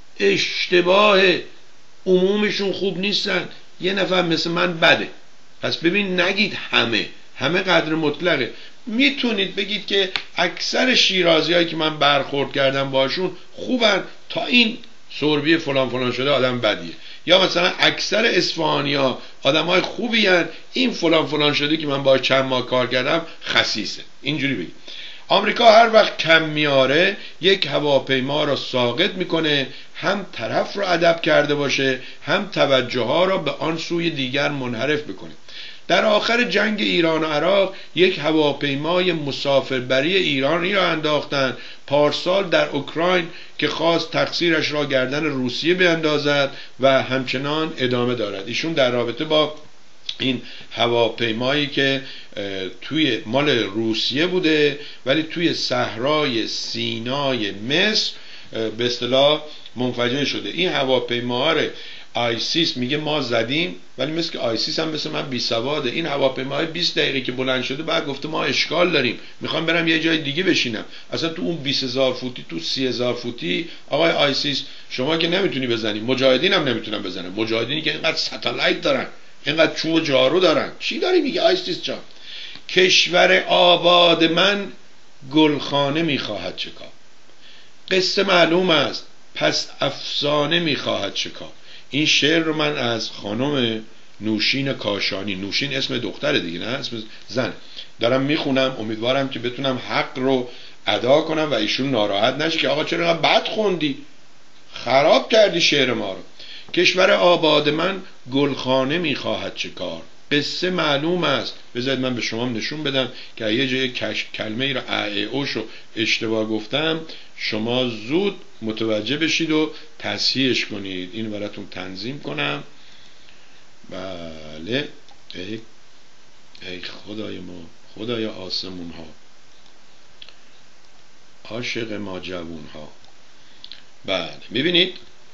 اشتباهه، عمومشون خوب نیستن، یه نفر مثل من بده. پس ببین نگید همه، همه قدر مطلقه. میتونید بگید که اکثر شیرازی هایی که من برخورد کردم باشون خوبن، تا این سربی فلان فلان شده آدم بدیه. یا مثلا اکثر اصفهانی ها آدم های خوبی هن، این فلان فلان شده که من باش چند ماه کار کردم خسیسه. اینجوری بگید. آمریکا هر وقت کم میاره یک هواپیما را ساقط میکنه، هم طرف رو ادب کرده باشه، هم توجه ها را به آن سوی دیگر منحرف بکنه. در آخر جنگ ایران و عراق یک هواپیمای مسافربری ایرانی را انداختند پارسال در اوکراین که خواست تقصیرش را گردن روسیه بیندازد و همچنان ادامه دارد. ایشون در رابطه با این هواپیمایی که توی مال روسیه بوده ولی توی صحرای سینای مصر به اصطلاح منفجر شده، این هواپیما رو آیسیس میگه ما زدیم، ولی مثل که آیسیس هم مثل من بی سواده. این هواپیمای بیست دقیقه که بلند شده بعد گفته ما اشکال داریم، میخوام برم یه جای دیگه بشینم. اصلا تو اون بیست هزار فوتی، تو سی هزار فوتی آقای آیسیس شما که نمیتونی بزنی، مجاهدین هم نمیتونن بزنن. مجاهدینی که اینقدر ستالایت دارن، اینقدر چوب و جارو دارن، چی داری میگه آیسیس جان؟ کشور آباد من گلخانه میخواهد چکار، قصه معلوم است پس افسانه میخواهد چکار. این شعر رو من از خانم نوشین کاشانی، نوشین اسم دختر دیگه نه اسم زن، دارم میخونم. امیدوارم که بتونم حق رو ادا کنم و ایشون ناراحت نشه که آقا چرا بد خوندی، خراب کردی شعر ما رو. کشور آباد من گلخانه میخواهد چکار، قصه معلوم است. بذارید من به شما نشون بدم که یه جای کلمه ای رو اعوش رو اشتباه گفتم شما زود متوجه بشید و تصحیحش کنید. این براتون تنظیم کنم. بله ای, ای خدای ما، خدای آسمون ها، عاشق ما جوون ها. بله میبینید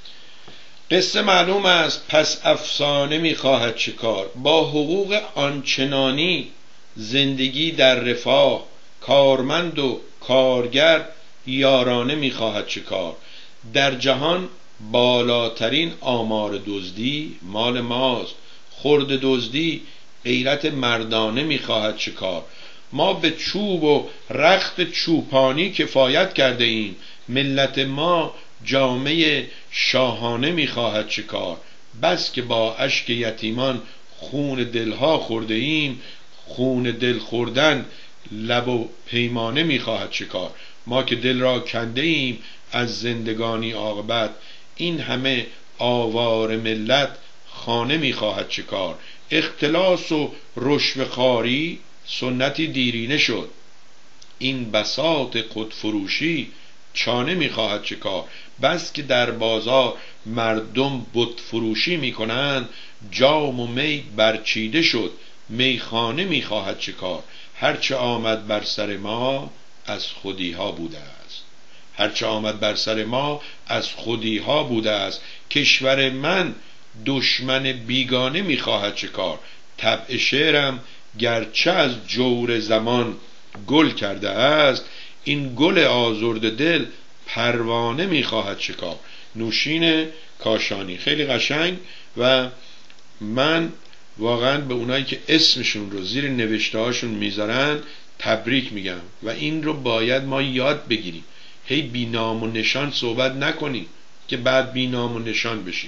قصه معلوم است پس افسانه میخواهد چکار، با حقوق آنچنانی زندگی در رفاه، کارمند و کارگر یارانه میخواهد چکار. در جهان بالاترین آمار دزدی مال ماست، خرد دزدی غیرت مردانه میخواهد چکار. ما به چوب و رخت چوپانی کفایت کرده ایم، ملت ما جامعه شاهانه میخواهد چکار. بس که با اشک یتیمان خون دلها خورده ایم، خون دل خوردن لب و پیمانه میخواهد چکار. ما که دل را کنده ایم از زندگانی عاقبت، این همه آوار ملت خانه میخواهد چکار. اختلاس و رشوه‌خواری سنتی دیرینه شد، این بساط خودفروشی چانه میخواهد چکار. بس که در بازار مردم بت فروشی میکنند، جام و می برچیده شد میخانه میخواهد چکار. هرچه آمد بر سر ما از خودی ها بوده است، هرچه آمد بر سر ما از خودی ها بوده است. کشور من دشمن بیگانه میخواهد چکار. طبع شعرم گرچه از جور زمان گل کرده است، این گل آزرده دل پروانه میخواهد چکار. نوشین کاشانی. خیلی قشنگ و من واقعا به اونایی که اسمشون رو زیر نوشته هاشون میذارن تبریک میگم و این رو باید ما یاد بگیریم. هی بی نام و نشان صحبت نکنیم که بعد بی نام و نشان بشیم.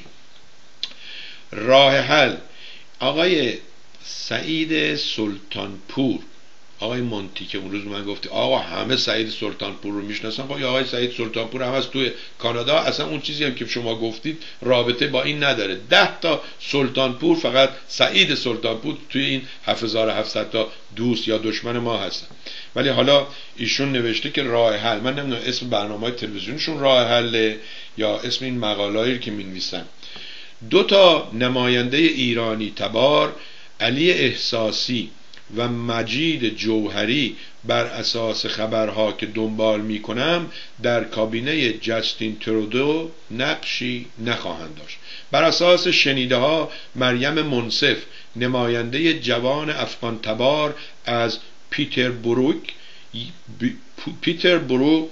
راه حل آقای سعید سلطانپور، آقای مونتی که اون روز من گفتی آقا همه سعید سلطانپور رو میشناسن، خب آقای سعید سلطانپور هم از توی کانادا، اصلا اون چیزی هم که شما گفتید رابطه با این نداره. ده تا سلطانپور، فقط سعید سلطانپور توی این هفت هزار و هفتصد تا دوست یا دشمن ما هستن. ولی حالا ایشون نوشته که راه حل، من نمیدونم اسم برنامه‌های تلویزیونشون راه حله یا اسم این مقاله‌ای که می‌نویسن. دو تا نماینده ایرانی تبار، علی احساسی و مجید جوهری، بر اساس خبرها که دنبال میکنم در کابینه جاستین ترودو نقشی نخواهند داشت. بر اساس شنیده ها مریم منصف، نماینده جوان افغان تبار از پیتر بروک پیتر برو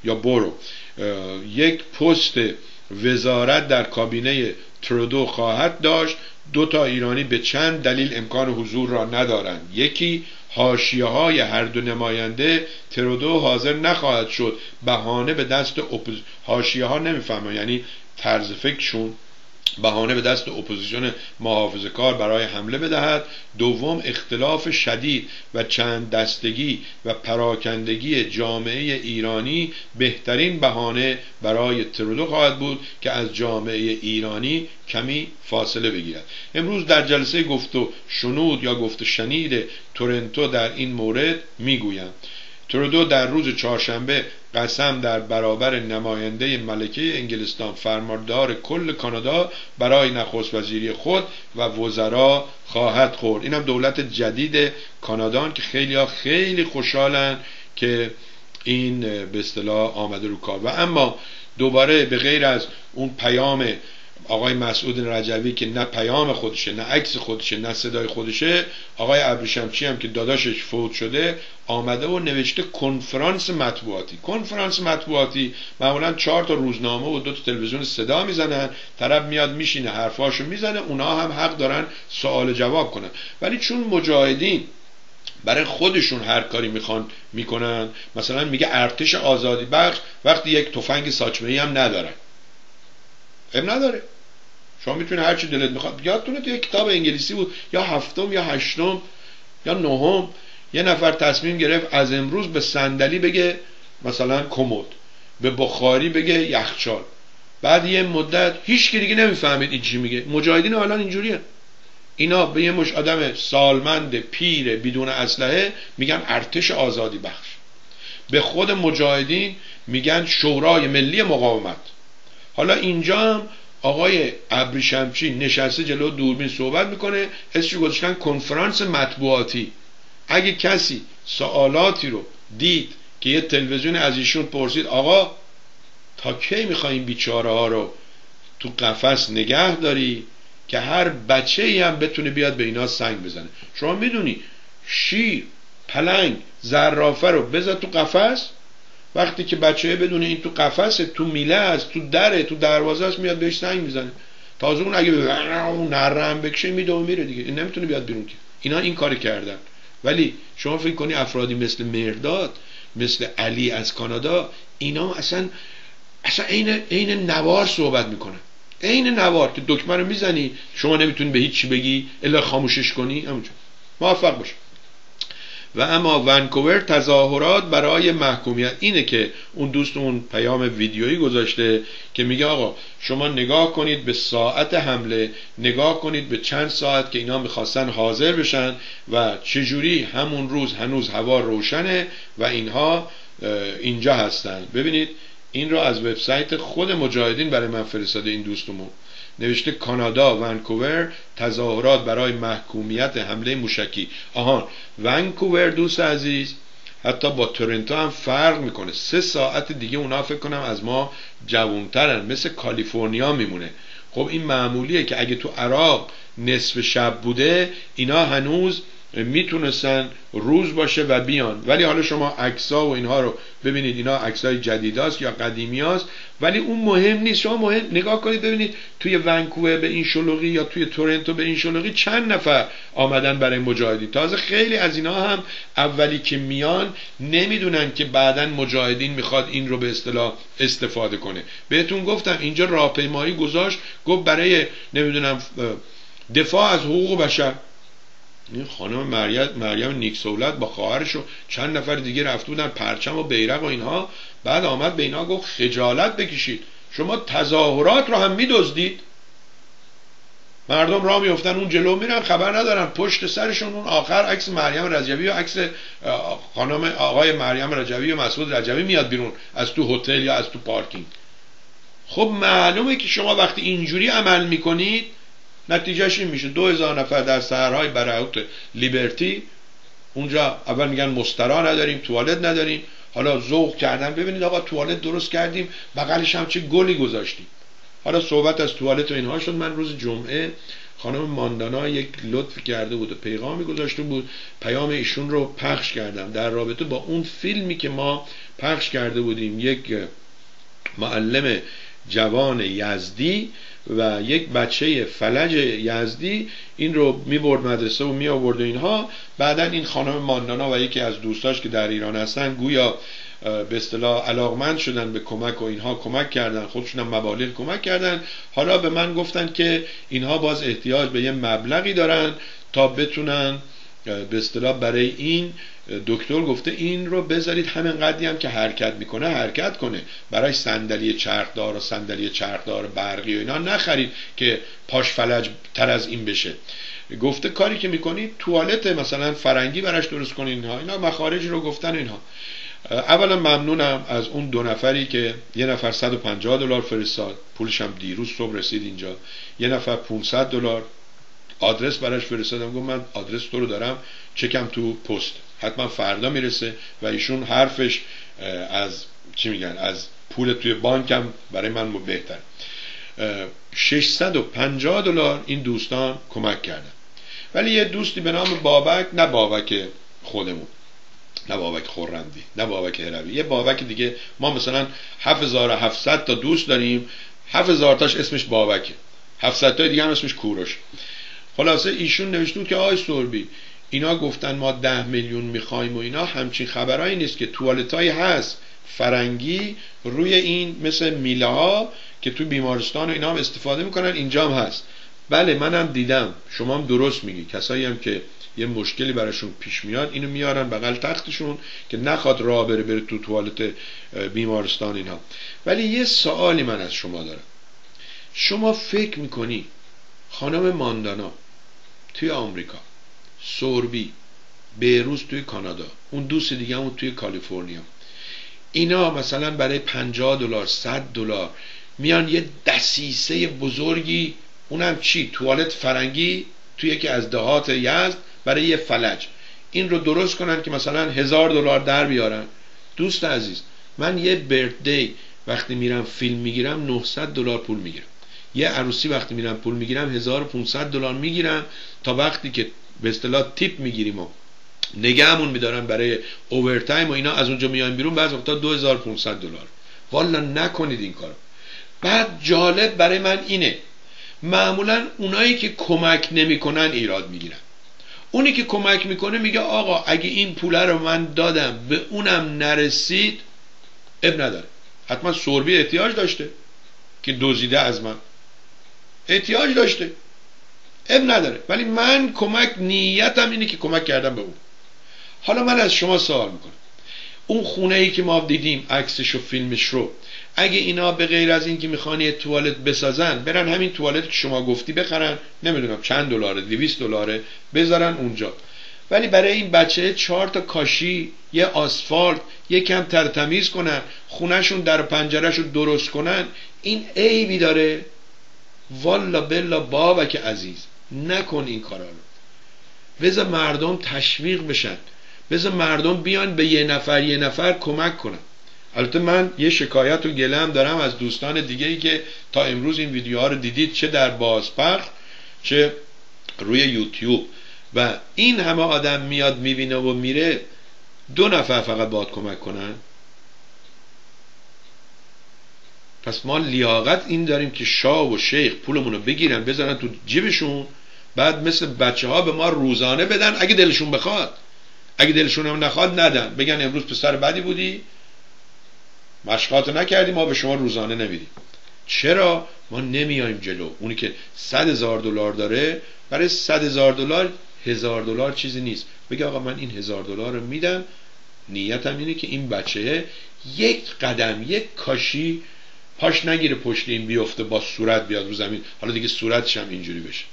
یا برو یک پست وزارت در کابینه ترودو خواهد داشت. دو تا ایرانی به چند دلیل امکان حضور را ندارند. یکی حاشیه های هر دو نماینده ترودو حاضر نخواهد شد، بهانه به دست اپوز... حاشیه ها نمیفهمم یعنی طرز فکرشون، بهانه به دست اپوزیسیون محافظه‌کار برای حمله بدهد. دوم اختلاف شدید و چند دستگی و پراکندگی جامعه ایرانی بهترین بهانه برای ترودو خواهد بود که از جامعه ایرانی کمی فاصله بگیرد. امروز در جلسه گفت و شنود یا گفت و شنید تورنتو در این مورد میگویم ترودو در روز چهارشنبه قسم در برابر نماینده ملکه انگلستان فرماندار کل کانادا برای نخست وزیری خود و وزرا خواهد خورد. اینم دولت جدید کانادا که خیلی ها خیلی خوشحالن که این به اصطلاح آمده رو کار. و اما دوباره به غیر از اون پیام آقای مسعود رجوی که نه پیام خودشه، نه عکس خودشه، نه صدای خودشه، آقای ابریشمچی هم که داداشش فوت شده آمده و نوشته کنفرانس مطبوعاتی. کنفرانس مطبوعاتی معمولا چهار تا روزنامه و دو تا تلویزیون صدا میزنن، طرف میاد میشینه حرفاشو میزنه، اونا هم حق دارن سوال جواب کنن. ولی چون مجاهدین برای خودشون هر کاری میخوان میکنن، مثلا میگه ارتش آزادی بخش وقتی یک تفنگ ساچمه‌ای هم ندارن، اب نداره، شما میتونی هر چی دلت میخواد. یادتونه تو یک کتاب انگلیسی بود یا هفتم یا هشتم یا نهم یه نفر تصمیم گرفت از امروز به صندلی بگه مثلا کمد، به بخاری بگه یخچال. بعد یه مدت هیچ کی دیگه نمیفهمید این چی میگه. مجاهدین الان اینجوریه، اینا به یه مش آدم سالمند پیر بدون اسلحه میگن ارتش آزادی بخش، به خود مجاهدین میگن شورای ملی مقاومت. حالا اینجا هم آقای ابریشمچی نشسته جلو دوربین صحبت میکنه، اسمش گذاشتن کنفرانس مطبوعاتی. اگه کسی سوالاتی رو دید که یه تلویزیون از ایشون پرسید آقا تا کی میخوای این بیچاره ها رو تو قفس نگه داری که هر بچه ای هم بتونه بیاد به اینا سنگ بزنه؟ شما میدونی شیر، پلنگ، زرافه رو بذار تو قفس، وقتی که بچه بدونه این تو قفسه، تو میله است، تو دره، تو دروازه است، میاد بهش سنگ میزنه. تازه اون اگه نرم بکشه میده و میره دیگه، این نمیتونه بیاد بیرون که. اینا این کار کردن. ولی شما فکر کنی افرادی مثل مرداد، مثل علی از کانادا، اینا اصلا اصلا عین عین نوار صحبت میکنن، عین نوار که دکمه رو میزنی شما نمیتونی به هیچ چی بگی الا خاموشش کنی. همونجا موفق باش. و اما ونکوور تظاهرات برای محکومیت، اینه که اون دوست اون پیام ویدیویی گذاشته که میگه آقا شما نگاه کنید به ساعت حمله، نگاه کنید به چند ساعت که اینا میخواستن حاضر بشن و چجوری همون روز هنوز هوا روشنه و اینها اینجا هستن. ببینید این رو از وبسایت خود مجاهدین برای من فرستاده این دوستمون، نوشته کانادا ونکوور تظاهرات برای محکومیت حمله موشکی. آهان ونکوور دوست عزیز حتی با تورنتو هم فرق میکنه، سه ساعت دیگه اونا فکر کنم از ما جوانترن، مثل کالیفرنیا میمونه. خب این معمولیه که اگه تو عراق نصف شب بوده اینا هنوز میتونستن روز باشه و بیان. ولی حالا شما عکس‌ها و اینها رو ببینید، اینا عکسای جدیداست یا قدیمیاست، ولی اون مهم نیست. شما مهم نگاه کنید ببینید توی ونکوور به این شلوغی یا توی تورنتو به این شلوغی چند نفر آمدن برای مجاهدین. تازه خیلی از اینا هم اولی که میان نمیدونن که بعدن مجاهدین میخواد این رو به اصطلاح استفاده کنه. بهتون گفتم اینجا راهپیمایی گذاشت، گفت برای نمیدونم دفاع از حقوق بشر. این خانم مریم مریم نیکسولت با خواهرش و چند نفر دیگه رفته بودن پرچم و بیرق و اینها. بعد آمد به اینا گفت خجالت بکشید، شما تظاهرات رو هم میدزدید. مردم راه میافتن اون جلو میرن، خبر ندارن پشت سرشون اون آخر عکس مریم رجوی و عکس خانم آقای مریم رجوی و مسعود رجوی میاد بیرون از تو هتل یا از تو پارکینگ. خب معلومه که شما وقتی اینجوری عمل میکنید نتیجهش این میشه دو هزار نفر در سهرهای برهوت لیبرتی اونجا اول میگن مسترا نداریم، توالت نداریم، حالا ذوق کردن ببینید آقا توالت درست کردیم بغلش هم چه گلی گذاشتیم. حالا صحبت از توالت و اینها شد. من روز جمعه خانم ماندانا یک لطف کرده بود و پیغامی گذاشته بود، پیام ایشون رو پخش کردم در رابطه با اون فیلمی که ما پخش کرده بودیم. یک معلم جوان یزدی و یک بچه فلج یزدی این رو می برد مدرسه و می آورد و اینها. بعدا این خانم ماندانا و یکی از دوستاش که در ایران هستن گویا به اصطلاح علاقمند شدن به کمک و اینها کمک کردن، خودشون هم مبالغ کمک کردن. حالا به من گفتن که اینها باز احتیاج به یه مبلغی دارن تا بتونن به اصطلاح برای این دکتر گفته این رو بذارید همین قدری هم که حرکت میکنه حرکت کنه، برای صندلی چرخدار و صندلی چرخدار برقی و اینا نخرید که پاش فلج تر از این بشه. گفته کاری که میکنید توالت مثلا فرنگی براش درست کنید. اینها اینا مخارج رو گفتن اینها. اولا ممنونم از اون دو نفری که یه نفر صد و پنجاه دلار فرستاد، پولش هم دیروز صبح رسید اینجا. یه نفر پانصد دلار آدرس براش فرستادم، گفت من آدرس تو رو دارم، چکم تو پست حتما فردا میرسه. و ایشون حرفش از چی میگن از پول توی بانکم برای من بهتر. ششصد و پنجاه دلار این دوستان کمک کردن. ولی یه دوستی به نام بابک، نه بابک خودمون، نه بابک خرمدی، نه بابک هروی، یه بابک دیگه، ما مثلا هفت هزار و هفتصد تا دوست داریم، هفت هزار تاش اسمش بابکه، هفتصد تا دیگه هم اسمش کوروش. خلاصه ایشون نوشته بود که آقای سوربی اینا گفتن ما ده میلیون میخوایم و اینا، همچین خبرایی نیست که توالتایی هست فرنگی روی این مثل میله ها که تو بیمارستان و اینا هم استفاده میکنن، اینجا هم هست. بله منم دیدم، شما هم درست میگی، کسایی هم که یه مشکلی براشون پیش میاد اینو میارن بغل تختشون که نخواد راه بره بره تو توالت بیمارستان اینها. ولی یه سوالی من از شما دارم، شما فکر میکنی خانم ماندانا توی آمریکا، سوربی بیروز توی کانادا، اون دوست دیگه همون توی کالیفرنیا، اینا مثلا برای پنجاه دلار صد دلار میان یه دسیسه بزرگی، اونم چی توالت فرنگی توی یکی از دهات یزد برای یه فلج، این رو درست کنن که مثلا هزار دلار در بیارن. دوست عزیز من یه بردی وقتی میرم فیلم میگیرم نهصد دلار پول میگیرم، یه عروسی وقتی میرم پول میگیرم هزار و پانصد دلار میگیرم، تا وقتی که به اصطلاح تیپ میگیریم و نگهمون میدارن برای اوورتایم و اینا، از اونجا میایم بیرون بعضی وقتا دو هزار و پانصد دلار. والا نکنید این کارو. بعد جالب برای من اینه، معمولا اونایی که کمک نمیکنن ایراد میگیرن. اونی که کمک میکنه میگه آقا اگه این پوله رو من دادم به اونم نرسید اب نداره. حتما سوربی احتیاج داشته که دزدیده از من، احتیاج داشته، اب نداره، ولی من کمک نیتم اینه که کمک کردم به اون. حالا من از شما سوال میکنم، اون خونه ای که ما دیدیم عکسش و فیلمش رو، اگه اینا به غیر از این که میخوان یه توالت بسازن برن همین توالت که شما گفتی بخرن، نمیدونم چند دلاره، دویست دلاره، بذارن اونجا، ولی برای این بچه چهار تا کاشی، یه آسفالت، یه کم ترتمیز کنن، خونهشون در پنجرهشو درست کنن، این عیبی داره؟ والا بلا بابک عزیز نکن این کارا رو. بذار مردم تشویق بشن، بذار مردم بیان به یه نفر یه نفر کمک کنن. البته من یه شکایت و گله هم دارم از دوستان دیگه ای که تا امروز این ویدیوها رو دیدید، چه در بازپخش چه روی یوتیوب، و این همه آدم میاد میبینه و میره، دو نفر فقط باید کمک کنن. پس ما لیاقت این داریم که شاه و شیخ پولمون رو بگیرن بذارن تو جیبشون، بعد مثل بچه ها به ما روزانه بدن اگه دلشون بخواد، اگه دلشون هم نخواد ندن، بگن امروز پسر بدی بودی مشقات نکردی ما به شما روزانه نمیدیم. چرا ما نمیایم جلو؟ اونی که صد هزار دلار داره، برای صد هزار دلار هزار دلار چیزی نیست، بگه آقا من این هزار دلار رو میدم، نیتم اینه که این بچه یک قدم یک کاشی پاش نگیره پشت این بیفته با صورت بیاد رو زمین، حالا دیگه صورتش هم اینجوری بشه.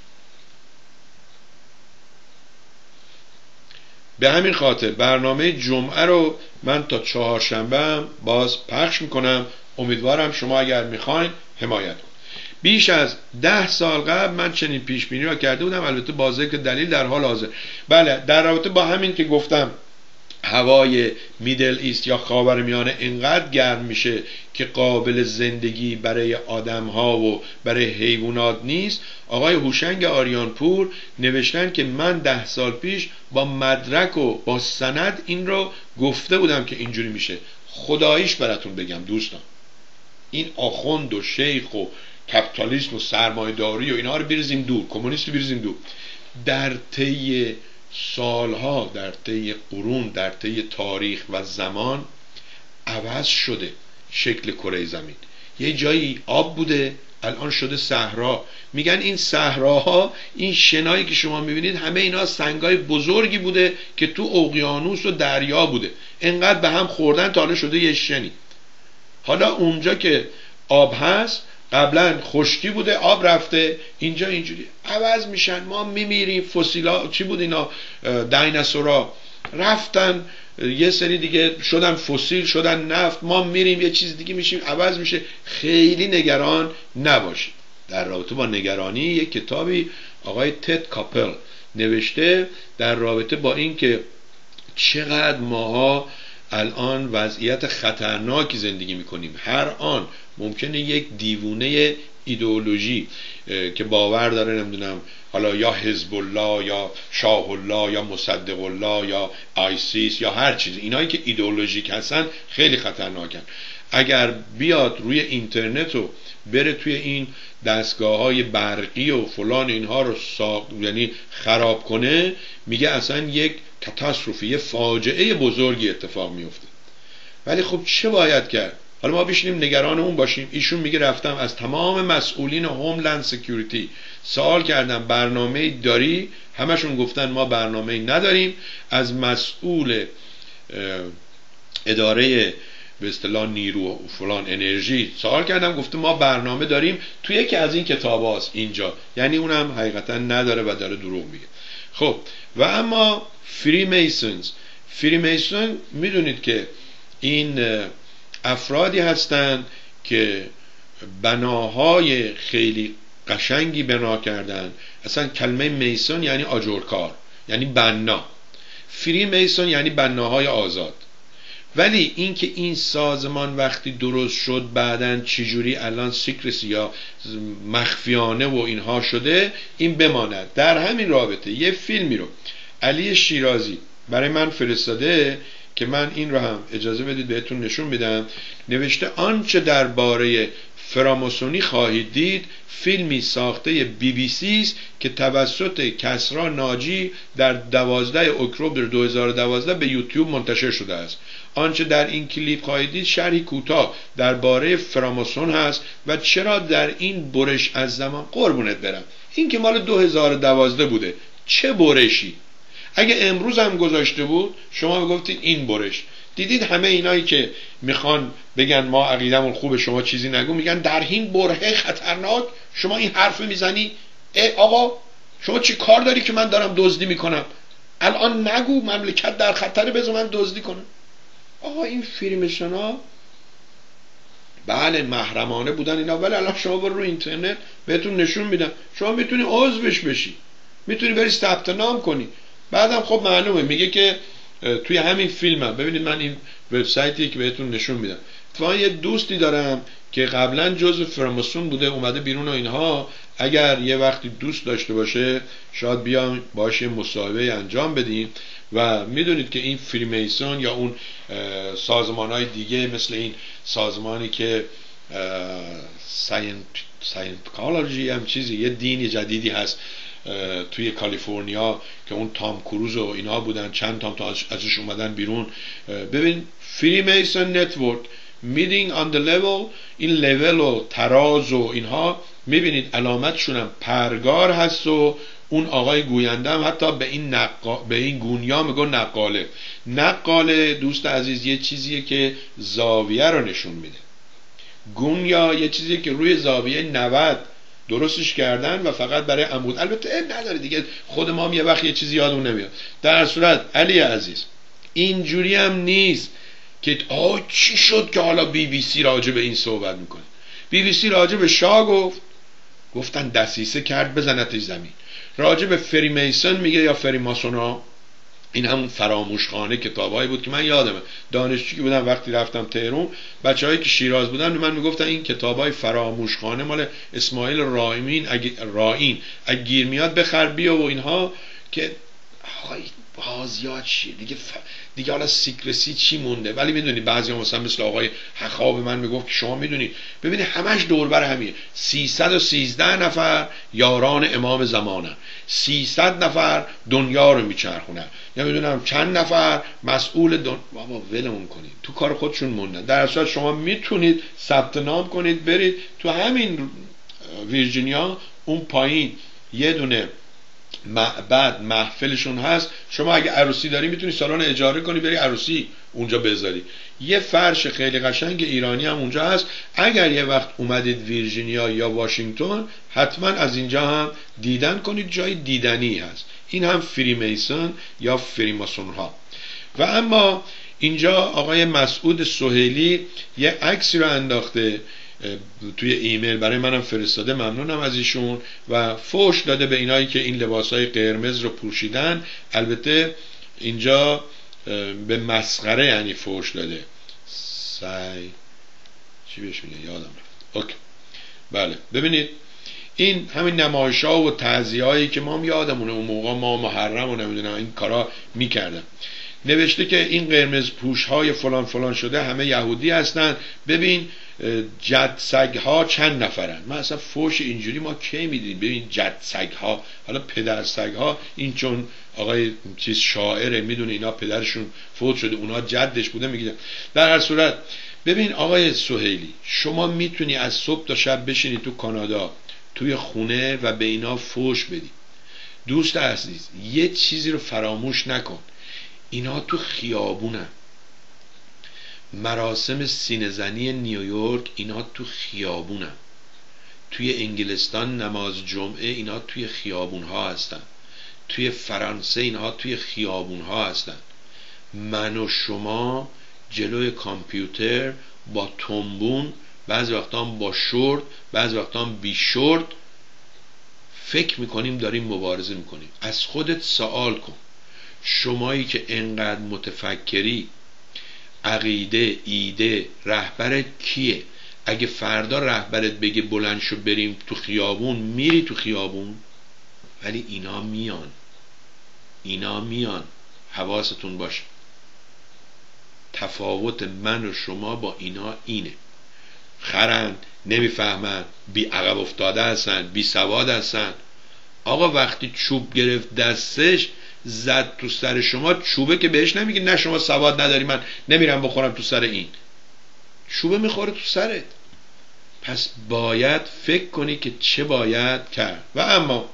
به همین خاطر برنامه جمعه رو من تا چهارشنبه هم باز پخش میکنم، امیدوارم شما اگر میخواین حمایت کنید. بیش از ده سال قبل من چنین پیش بینی را کرده بودم، البته با ذکر دلیل در حال حاضر. بله در رابطه با همین که گفتم هوای میدل ایست یا خاورمیانه اینقدر گرم میشه که قابل زندگی برای آدم ها و برای حیوانات نیست، آقای هوشنگ آریانپور نوشتن که من ده سال پیش با مدرک و با سند این رو گفته بودم که اینجوری میشه. خداییش براتون بگم دوستان، این آخوند و شیخ و کپیتالیسم و سرمایه‌داری و اینا رو بریزیم دور، کمونیست رو بریزیم دور. در طی سالها، در طی قرون، در طی تاریخ و زمان عوض شده شکل کره زمین. یه جایی آب بوده، الان شده صحرا. میگن این صحراها، این شنایی که شما میبینید، همه اینا سنگای بزرگی بوده که تو اقیانوس و دریا بوده، انقدر به هم خوردن تا حالا شده یه شنی. حالا اونجا که آب هست قبلا خشکی بوده، آب رفته، اینجا اینجوری عوض میشن. ما میمیریم، فسیلا چی بود اینا، دایناسورا رفتن، یه سری دیگه شدن فسیل، شدن نفت، ما میریم یه چیز دیگه میشیم، عوض میشه. خیلی نگران نباشید. در رابطه با نگرانی یک کتابی آقای تد کاپل نوشته در رابطه با این که چقدر ماها الان وضعیت خطرناکی زندگی میکنیم. هر آن ممکنه یک دیوونه ایدئولوژی که باور داره نمیدونم حالا یا حزب الله یا شاه الله یا مصدق الله یا آیسیس یا هر چیز، اینایی که ایدئولوژیک هستن خیلی خطرناکن. اگر بیاد روی اینترنت و بره توی این دستگاه های برقی و فلان اینها رو ساق، یعنی خراب کنه، میگه اصلا یک کاتاستروفی، یه فاجعه بزرگی اتفاق میفته. ولی خب چه باید کرد؟ حالا ما بشینیم نگران اون باشیم؟ ایشون میگه رفتم از تمام مسئولین هوملند سکیوریتی سوال کردم برنامه داری؟ همشون گفتن ما برنامه نداریم. از مسئول اداره به اصطلاح نیرو فلان انرژی سوال کردم، گفته ما برنامه داریم. تو یکی از این کتاب هاست اینجا، یعنی اونم حقیقتا نداره و داره دروغ میگه. خب و اما فری میسونز، فری میسون میدونید که این افرادی هستند که بناهای خیلی قشنگی بنا کردن. اصلا کلمه میسون یعنی آجرکار، یعنی بنا. فری میسون یعنی بناهای آزاد. ولی اینکه این سازمان وقتی درست شد بعدن چجوری الان سیکرسی یا مخفیانه و اینها شده، این بماند. در همین رابطه یه فیلمی رو علی شیرازی برای من فرستاده که من این رو هم اجازه بدید بهتون نشون میدم. نوشته آنچه درباره فراماسونی خواهید دید فیلمی ساخته بی بی سی است که توسط کسرا ناجی در دوازده اکتبر دو هزار و دوازده به یوتیوب منتشر شده است. آنچه در این کلیپ خواهید دید شرحی کوتاه درباره فراماسون هست و چرا در این برش از زمان. قربونت برم، این که مال دو هزار و دوازده بوده، چه برشی؟ اگه امروز هم گذاشته بود شما میگفتید این برش. دیدید همه اینایی که میخوان بگن ما عقیدمون خوبه شما چیزی نگو، میگن در این برهه خطرناک شما این حرف میزنی. ای آقا شما چی کار داری که من دارم دزدی میکنم؟ الان نگو مملکت در خطره، بذار من دزدی کنم. آقا این فیلمشنا بله محرمانه بودن اینا، ولی الان شما برو رو اینترنت بهتون نشون میدم، شما میتونی عضوش بشی، میتونی بری ثبت نام کنی. بعدم خب معلومه میگه که توی همین فیلم هم ببینید، من این وبسایتی که بهتون نشون میدم، اتفاقا یه دوستی دارم که قبلا جزو فراماسون بوده اومده بیرون و اینها، اگر یه وقتی دوست داشته باشه شاید بیام باشه مصاحبه انجام بدیم. و میدونید که این فریمیسون یا اون سازمان‌های دیگه مثل این سازمانی که ساینتولوژی هم چیزی، یه دینی جدیدی هست توی کالیفرنیا که اون تام کروز و اینا بودن، چند تام تا ازش اومدن بیرون. ببین فریمیسون نتورک میدینگ آن دی لول، این لول و تراز و اینها میبینید علامتشون هم پرگار هست و اون آقای گوینده هم حتی به این نقا... به این گونیا میگه نقاله. نقاله دوست عزیز یه چیزیه که زاویه رو نشون میده. گونیا یه چیزیه که روی زاویه نود درستش کردن و فقط برای عمود. البته نداره دیگه، خود ما هم یه وقت یه چیزی یادمون نمیاد. در صورت علی عزیز اینجوری هم نیست که آه چی شد که حالا بی بی سی راجع به این صحبت میکنه. بی بی سی راجع به شاه گفت، گفتن دسیسه کرد بزنتش زمین. راجع به فریمیسون میگه یا فریماسونا، این همون فراموشخانه کتابایی بود که من یادمه دانشجویی بودم وقتی رفتم تهران، بچه‌هایی که شیراز بودن به من میگفتن این کتابای فراموشخانه مال اسماعیل رائین اگه رائین اگه گیر میاد بخر بیا و اینها، که آقای بازیات چیه دیگه ف... دیگه حالا سیکرسی چی مونده. ولی میدونی بعضیا مثلا مثل آقای حخا به من میگفت که شما میدونید ببینید همش دور بر همیه، سیصد و سیزده نفر یاران امام زمانن، سیصد نفر دنیا رو میچرخونن، یا میدونم چند نفر مسئول دن... بابا ولمون کنید، تو کار خودشون موندن. در اصل شما میتونید ثبت نام کنید برید تو همین ویرجینیا اون پایین یه دونه معبد محفلشون هست، شما اگه عروسی داری میتونی سالن اجاره کنی بری عروسی اونجا بذاری. یه فرش خیلی قشنگ ایرانی هم اونجا هست، اگر یه وقت اومدید ویرجینیا یا واشنگتن حتما از اینجا هم دیدن کنید، جای دیدنی هست. این هم فریمیسن یا فریماسون ها. و اما اینجا آقای مسعود سهیلی یه عکسی رو انداخته توی ایمیل برای منم فرستاده، ممنونم از ایشون، و فوش داده به اینایی که این لباسای قرمز رو پوشیدن. البته اینجا به مسخره یعنی فوش داده، سعی چی بهش میگه یادم رفت. اوکی بله ببینید این همین نمایش‌ها و تعزیه‌هایی که ما یادمونه اون موقع ما محرم و نمیدونم این کارا میکردن. نوشته که این قرمز پوش های فلان فلان شده همه یهودی هستن، ببین جد سگ ها چند نفرن. من اصلا فوش اینجوری ما کی میدیم؟ ببین جد سگ ها، حالا پدر سگ ها این چون آقای چیز شاعره میدونه اینا پدرشون فوت شده اونا جدش بوده میگه. در هر صورت ببین آقای سهیلی شما میتونی از صبح تا شب بشینی تو کانادا توی خونه و به اینا فوش بدی. دوست عزیز یه چیزی رو فراموش نکن، اینا تو خیابونن. مراسم سینه‌زنی نیویورک اینا تو خیابونن. توی انگلستان نماز جمعه اینا توی خیابون ها هستن. توی فرانسه اینها توی خیابون ها هستن. من و شما جلوی کامپیوتر با تنبون، بعضی وقتا با شورت، بعضی وقتا بی شورت فکر میکنیم داریم مبارزه میکنیم. از خودت سوال کن، شمایی که انقدر متفکری، عقیده، ایده، رهبرت کیه؟ اگه فردا رهبرت بگه بلند شو بریم تو خیابون، میری تو خیابون؟ ولی اینا میان اینا میان حواستون باشه. تفاوت من و شما با اینا اینه، خرن، نمیفهمن، بی عقب افتاده هستن، بی سواد هستن. آقا وقتی چوب گرفت دستش زد تو سر شما، چوبه که بهش نمیگه نه شما سواد نداری من نمیرم بخورم تو سر این، چوبه میخوره تو سرت. پس باید فکر کنی که چه باید کرد. و اما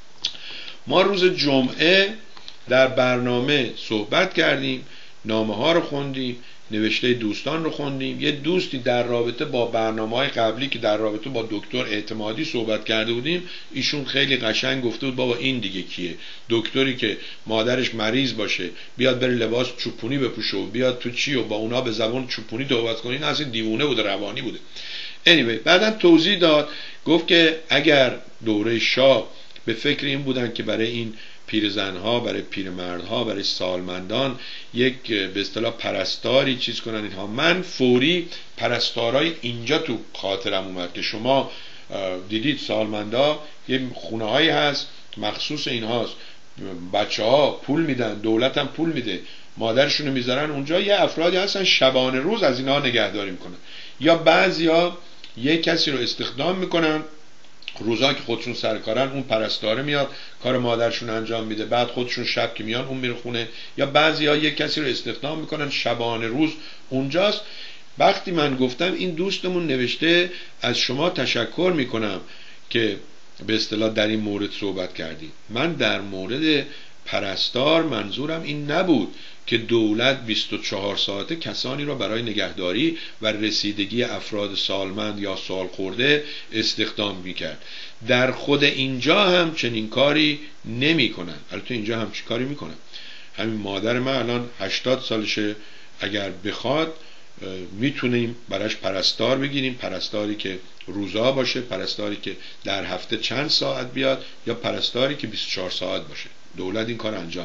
ما روز جمعه در برنامه صحبت کردیم، نامه ها رو خوندیم، نوشته دوستان رو خوندیم. یه دوستی در رابطه با برنامه‌های قبلی که در رابطه با دکتر اعتمادی صحبت کرده بودیم، ایشون خیلی قشنگ گفته بود بابا این دیگه کیه؟ دکتری که مادرش مریض باشه بیاد بره لباس چوپونی بپوشه و بیاد تو چی و با اونا به زبان چوپونی صحبت کنه، این اصلا دیوونه بوده، روانی بوده. anyway بعداً توضیح داد، گفت که اگر دوره شاه به فکر این بودن که برای این پیرزنها، برای پیرمردها، برای سالمندان یک به اصطلاح پرستاری چیز کنن اینها، من فوری پرستارای اینجا تو خاطرم اومد که شما دیدید سالمندا یه خونه هایی هست مخصوص اینهاست، بچه ها پول میدن، دولت هم پول میده، مادرشونو میذارن اونجا، یه افرادی هستن شبانه روز از اینها نگهداری میکنن، یا بعضیا یه کسی رو استخدام میکنن روزا که خودشون سرکارن، اون پرستاره میاد کار مادرشون انجام میده، بعد خودشون شب که میان اون میره خونه، یا بعضیا یک کسی رو استخدام میکنن شبانه روز اونجاست. وقتی من گفتم این دوستمون نوشته از شما تشکر میکنم که به اصطلاح در این مورد صحبت کردی، من در مورد پرستار منظورم این نبود که دولت بیست و چهار ساعته کسانی را برای نگهداری و رسیدگی افراد سالمند یا سال خورده استخدام میکرد. در خود اینجا هم چنین کاری نمی کنن. البته اینجا هم چی کاری میکنن؟ همین مادر من الان هشتاد سالشه، اگر بخواد میتونیم براش پرستار بگیریم، پرستاری که روزا باشه، پرستاری که در هفته چند ساعت بیاد، یا پرستاری که بیست و چهار ساعت باشه. دولت این کار انجام میده.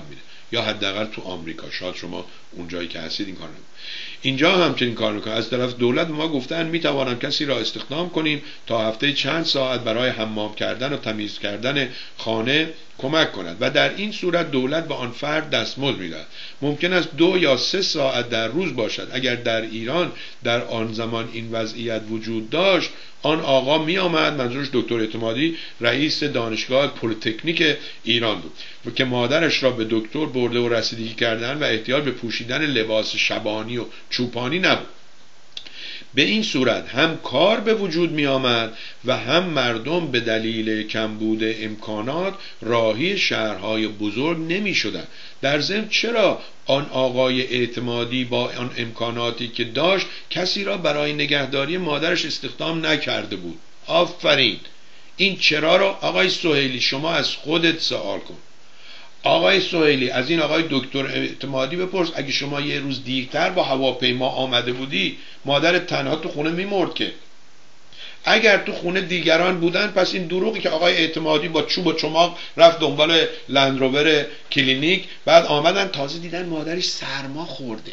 یا حداقل تو آمریکا. شاید شما اونجایی که هستید این کار نکنید. اینجا همچنین کار میکنه. از طرف دولت ما گفتن میتوانم کسی را استخدام کنیم تا هفته چند ساعت برای حمام کردن و تمیز کردن خانه کمک کند و در این صورت دولت به آن فرد دستمزد میدهد. ممکن است دو یا سه ساعت در روز باشد. اگر در ایران در آن زمان این وضعیت وجود داشت، آن آقا می آمد، منظورش دکتر اعتمادی رئیس دانشگاه پلیتکنیک ایران بود و که مادرش را به دکتر برده و رسیدگی کردن و احتیاج به پوشیدن لباس شبانی و چوپانی نبود. به این صورت هم کار به وجود می آمد و هم مردم به دلیل کمبود امکانات راهی شهرهای بزرگ نمی شدند. در ضمن چرا آن آقای اعتمادی با آن امکاناتی که داشت کسی را برای نگهداری مادرش استخدام نکرده بود؟ آفرین. این چرا را آقای سهیلی شما از خودت سوال کن. آقای سهیلی از این آقای دکتر اعتمادی بپرس، اگه شما یه روز دیرتر با هواپیما آمده بودی مادر تنها تو خونه میمرد که. اگر تو خونه دیگران بودن پس این دروغی که آقای اعتمادی با چوب و چماق رفت دنبال لندروور کلینیک، بعد آمدن تازه دیدن مادرش سرما خورده.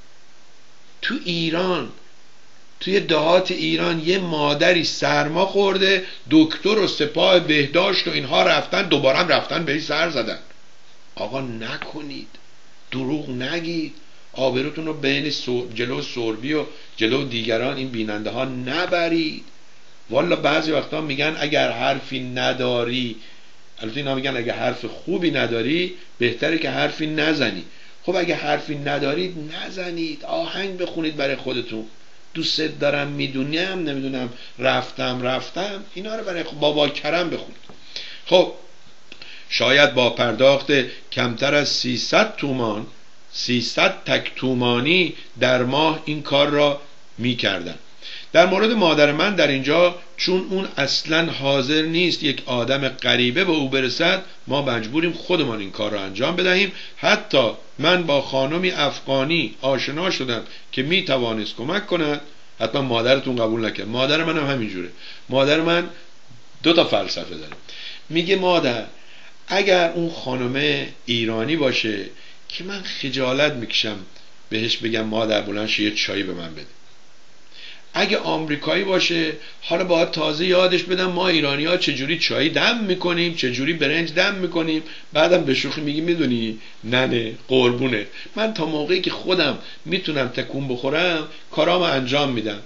تو ایران، توی دهات ایران یه مادری سرما خورده، دکتر و سپاه بهداشت و اینها رفتن، دوباره هم رفتن بهش سر زدن. آقا نکنید، دروغ نگید، آبروتون رو بین سو... جلو سوربی و جلو دیگران این بیننده ها نبرید. والا بعضی وقتا میگن اگر حرفی نداری، البته اینا میگن اگر حرف خوبی نداری بهتره که حرفی نزنی. خب اگه حرفی ندارید نزنید، آهنگ بخونید برای خودتون، دوست دارم میدونیم نمیدونم رفتم رفتم اینا رو برای بابا کرم بخونید. خب شاید با پرداخت کمتر از سیصد تومان، سیصد تک تومانی در ماه این کار را میکردن. در مورد مادر من در اینجا چون اون اصلا حاضر نیست یک آدم غریبه به او برسد، ما مجبوریم خودمان این کار را انجام بدهیم. حتی من با خانمی افغانی آشنا شدم که میتوانست کمک کند. حتما مادرتون قبول نکرد. مادر من هم همینجوره. مادر من دو تا فلسفه داره. میگه مادر اگر اون خانم ایرانی باشه که من خجالت میکشم بهش بگم مادر بلند شو یه چایی به من بده. اگه آمریکایی باشه حالا باید تازه یادش بدم ما ایرانی ها چجوری چای دم میکنیم، چجوری برنج دم میکنیم. بعدم به شوخی میگی میدونی ننه قربونه من تا موقعی که خودم میتونم تکون بخورم کارامو انجام میدم.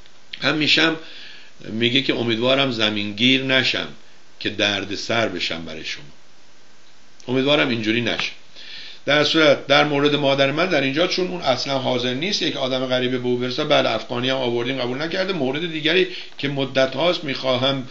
همیشم میگه که امیدوارم زمینگیر نشم که درد سر بشم برای شما. امیدوارم اینجوری نشه. در صورت در مورد مادر من در اینجا چون اون اصلا حاضر نیست یک آدم غریبه به او برسه، بله افغانی هم آوردیم قبول نکرده. مورد دیگری که مدت هاست میخواهم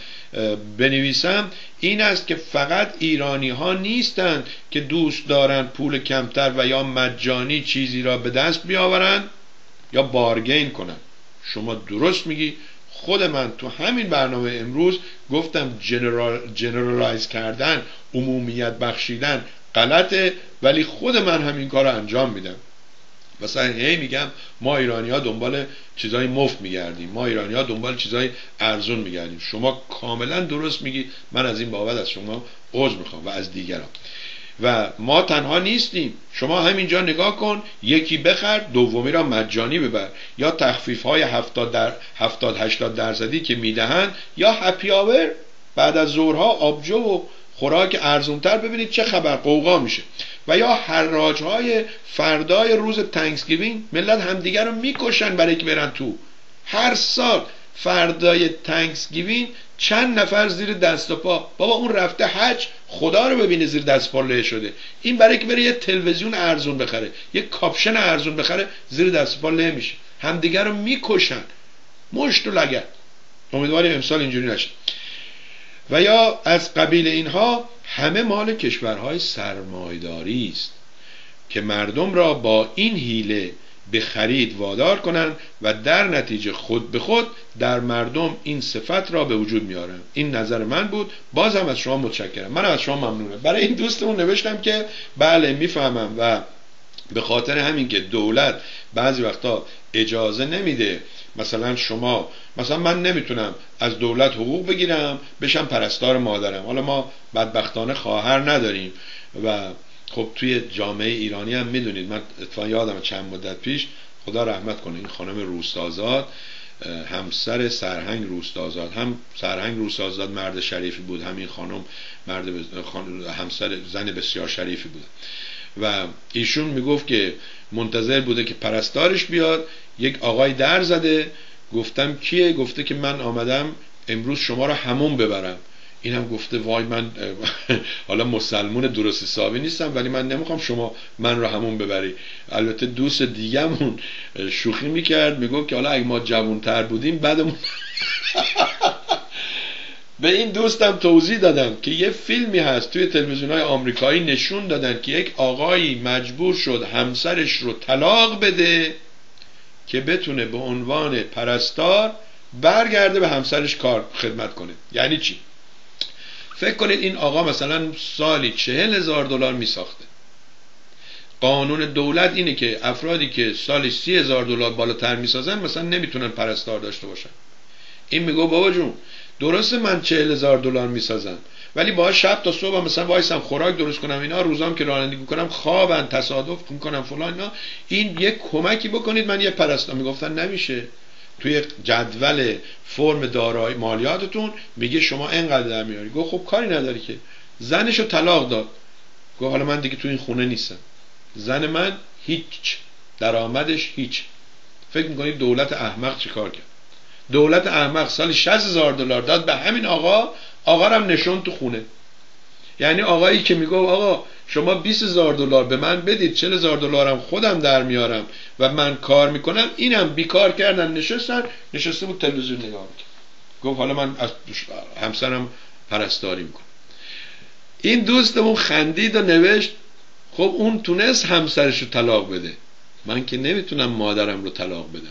بنویسم این است که فقط ایرانی ها نیستند که دوست دارند پول کمتر و یا مجانی چیزی را به دست بیاورند یا بارگین کنند. شما درست میگی. خود من تو همین برنامه امروز گفتم جنرال جنرالایز کردن، عمومیت بخشیدن غلطه، ولی خود من همین کار رو انجام میدم. مثلا هی میگم ما ایرانی ها دنبال چیزای مفت میگردیم، ما ایرانی ها دنبال چیزای ارزون میگردیم. شما کاملا درست میگی. من از این بابت از شما عذر میخوام و از دیگران. و ما تنها نیستیم. شما همینجا نگاه کن، یکی بخر دومی را مجانی ببر، یا تخفیف های هفتاد در هفتاد هشتاد درصدی که میدهند، یا هپی آور بعد از ظهرها آبجو و خوراک ارزونتر. ببینید چه خبر قوقا میشه. و یا حراج های فردای روز تانکسگیوینگ، ملت همدیگر رو میکشن برای که برن تو. هر سال فردای تانکسگیوینگ چند نفر زیر دست و پا، بابا اون رفته حج خدا رو ببینه زیر دست پا له شده، این برای که بره یه تلویزیون ارزون بخره، یه کاپشن ارزون بخره زیر دست پا له میشه. همدیگر رو میکشن مشت و لگد. امیدواریم امسال اینجوری نشه. و یا از قبیل اینها همه مال کشورهای سرمایه‌داری است که مردم را با این حیله به خرید وادار کنند و در نتیجه خود به خود در مردم این صفت را به وجود میارن. این نظر من بود. بازم از شما متشکرم. من از شما ممنونم. برای این دوستمون نوشتم که بله میفهمم و به خاطر همین که دولت بعضی وقتا اجازه نمیده، مثلا شما مثلا من نمیتونم از دولت حقوق بگیرم بشم پرستار مادرم. حالا ما بدبختانه خواهر نداریم و خب توی جامعه ایرانی هم میدونید، من اتفاقا یادم چند مدت پیش، خدا رحمت کنه، این خانم روستازاد، همسر سرهنگ روستازاد، هم سرهنگ روستازاد مرد شریفی بود، همین خانم مرد همسر زن بسیار شریفی بود و ایشون میگفت که منتظر بوده که پرستارش بیاد، یک آقای در زده، گفتم کیه؟ گفته که من آمدم امروز شما را حموم ببرم. اینم گفته وای من حالا مسلمون درست حسابی نیستم ولی من نمیخوام شما من رو حموم ببری. البته دوست دیگه‌مون شوخی میکرد، میگفت که حالا اگه ما جوان‌تر بودیم بعدمون به این دوستم توضیح دادم که یه فیلمی هست توی تلویزیون‌های آمریکایی نشون دادن که یک آقایی مجبور شد همسرش رو طلاق بده که بتونه به عنوان پرستار برگرده به همسرش کار خدمت کنه. یعنی چی؟ فکر کنید این آقا مثلا سالی چهل هزار دلار می ساخته. قانون دولت اینه که افرادی که سالی سی هزار دلار بالاتر می سازن مثلا نمیتونن پرستار داشته باشن. این میگه بابا جون درسته من چهل هزار دلار می سازم ولی باید شب تا صبح مثلا وایسم خوراک درست کنم، اینا روزام که رانندگی کنم خوابن، تصادف میکنم فلان، اینا این یک کمکی بکنید من یه پرستار. میگفتن نمیشه، توی جدول فرم دارایی مالیاتتون میگه شما اینقدر در میاری. گفت خب کاری نداری که. زنشو طلاق داد، گفت حالا من دیگه توی این خونه نیستم، زن من هیچ درآمدش هیچ. فکر میکنید دولت احمق چی کار کرد؟ دولت احمق سال شصت هزار دلار داد به همین آقا، آقا رو هم نشون تو خونه. یعنی آقایی که میگه آقا شما بیست هزار دلار به من بدید، چهل هزار دلارم خودم در میارم و من کار میکنم، اینم بیکار کردن نشستن، نشسته بود تلویزیون نگاه میکرد. گفت حالا من از همسرم پرستاری میکنم. این دوستمون خندید و نوشت خب اون تونست همسرش رو طلاق بده، من که نمیتونم مادرم رو طلاق بدم.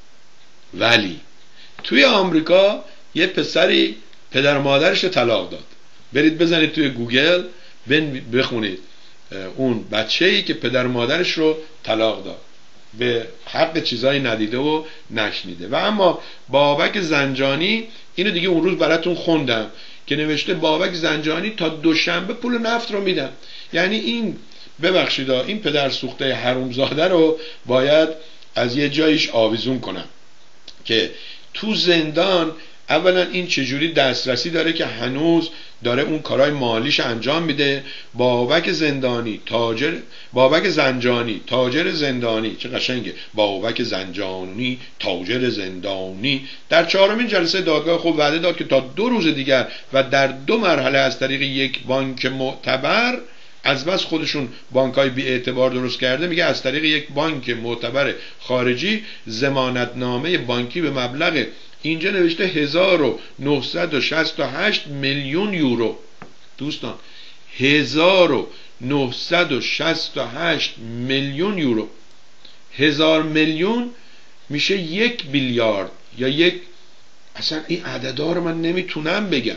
ولی توی آمریکا یه پسری پدر و مادرش رو طلاق داد. برید بزنید توی گوگل بخونید اون بچه‌ای که پدر و مادرش رو طلاق داد، به حق چیزایی ندیده و نشنیده. و اما بابک زنجانی، اینو دیگه اون روز براتون خوندم که نوشته بابک زنجانی تا دوشنبه پول نفت رو میدم. یعنی این ببخشید این پدر سوخته حرومزاده رو باید از یه جایش آویزون کنم که تو زندان اولا این چجوری دسترسی داره که هنوز داره اون کارهای مالیش انجام میده. بابک زندانی تاجر، بابک زنجانی تاجر زندانی، چه قشنگه، بابک زنجانی تاجر زندانی. در چهارمین جلسه دادگاه خود وعده داد که تا دو روز دیگر و در دو مرحله از طریق یک بانک معتبر، از بس خودشون بانکای بی اعتبار درست کرده، میگه از طریق یک بانک معتبر خارجی ضمانتنامه بانکی به مبلغ، اینجا نوشته هزار و نهصد و شصت و هشت میلیون یورو. دوستان هزار و نهصد و شصت و هشت میلیون یورو، هزار میلیون میشه یک بیلیارد یا یک، اصلا این عددا رو من نمیتونم بگم.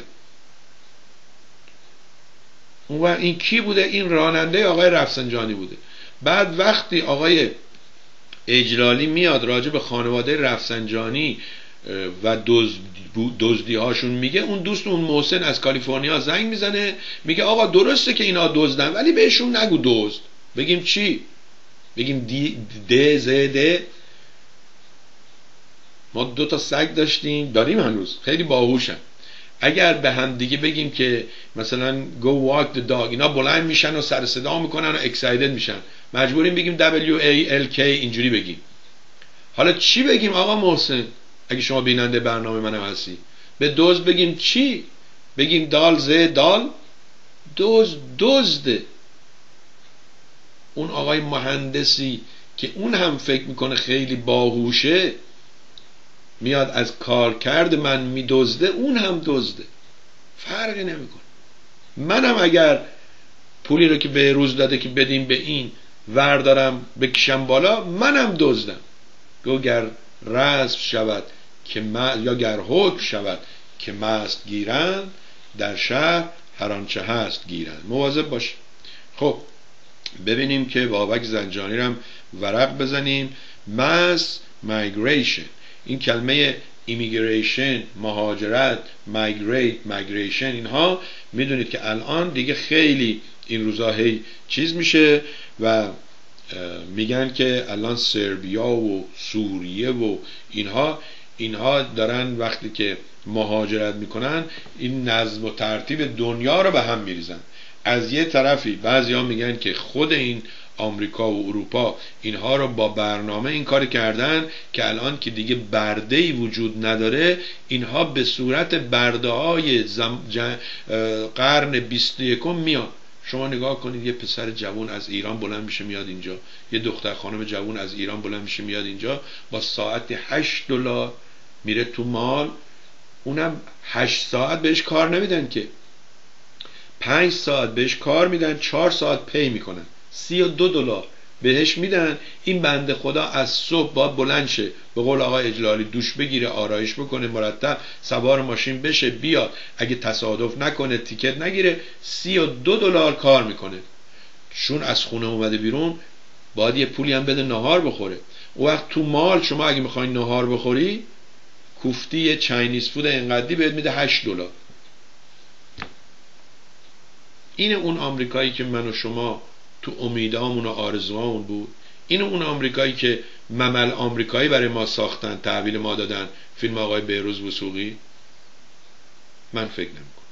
و این کی بوده؟ این راننده آقای رفسنجانی بوده. بعد وقتی آقای اجلالی میاد راجع به خانواده رفسنجانی و دزدی هاشون میگه، اون دوست اون محسن از کالیفرنیا زنگ میزنه میگه آقا درسته که اینا دزدن ولی بهشون نگو دزد. بگیم چی؟ بگیم دی د ز د. ما دو تا سگ داشتیم، داریم هنوز، خیلی باهوشن. اگر به هم دیگه بگیم که مثلا go walk the dog، اینا بلند میشن و سر صدا میکنن و excited میشن، مجبوریم بگیم W A L K، اینجوری بگیم. حالا چی بگیم آقا محسن اگه شما بیننده برنامه منم هستی؟ به دزد بگیم چی؟ بگیم دال ز دال؟ دزد دزده. اون آقای مهندسی که اون هم فکر میکنه خیلی باهوشه میاد از کار کرد من میدزده، اون هم دزده، فرقی نمیکنه. منم اگر پولی رو که به روز داده که بدیم به این وردارم بکشم بالا، منم دزدم. گو گر رسم شود که ما، یا گر حکم شود که مست گیرند، در شهر هر آنچه هست گیرند. مواظب باش. خب ببینیم که بابک زنجانی رو هم ورق بزنیم. mass migration، این کلمه ایمیگریشن، مهاجرت، مایگریت، مایگریشن، اینها میدونید که الان دیگه خیلی این روزا هی چیز میشه و میگن که الان سربیا و سوریه و اینها اینها دارن وقتی که مهاجرت میکنن این نظم و ترتیب دنیا رو به هم میریزن. از یه طرفی بعضیا میگن که خود این آمریکا و اروپا اینها رو با برنامه این کار کردن که الان که دیگه برده‌ای وجود نداره اینها به صورت برده‌های زم... جن... قرن بیست و یکم میان. شما نگاه کنید یه پسر جوان از ایران بلند میشه میاد اینجا، یه دختر خانم جوان از ایران بلند میشه میاد اینجا، با ساعت هشت دلار میره تو مال، اونم هشت ساعت بهش کار نمیدن که، پنج ساعت بهش کار میدن، چهار ساعت پی میکنن، سی و دو دلار بهش میدن. این بنده خدا از صبح باید بلند شه، به قول آقای اجلالی دوش بگیره، آرایش بکنه، مرتب سوار ماشین بشه بیاد، اگه تصادف نکنه تیکت نگیره، سی و دو دلار کار میکنه. چون از خونه اومده بیرون باید یه پولی هم بده نهار بخوره. اون وقت تو مال شما اگه میخوای نهار بخوری، کوفتی یه چاینیز فود اینقدی بهت میده هشت دلار. اینه اون آمریکایی که من و شما تو امیدامون و آرزوامون بود. اینه اون آمریکایی که ممل آمریکایی برای ما ساختن، تحویل ما دادن، فیلم آقای بهروز وثوقی. من فکر نمی‌کنم.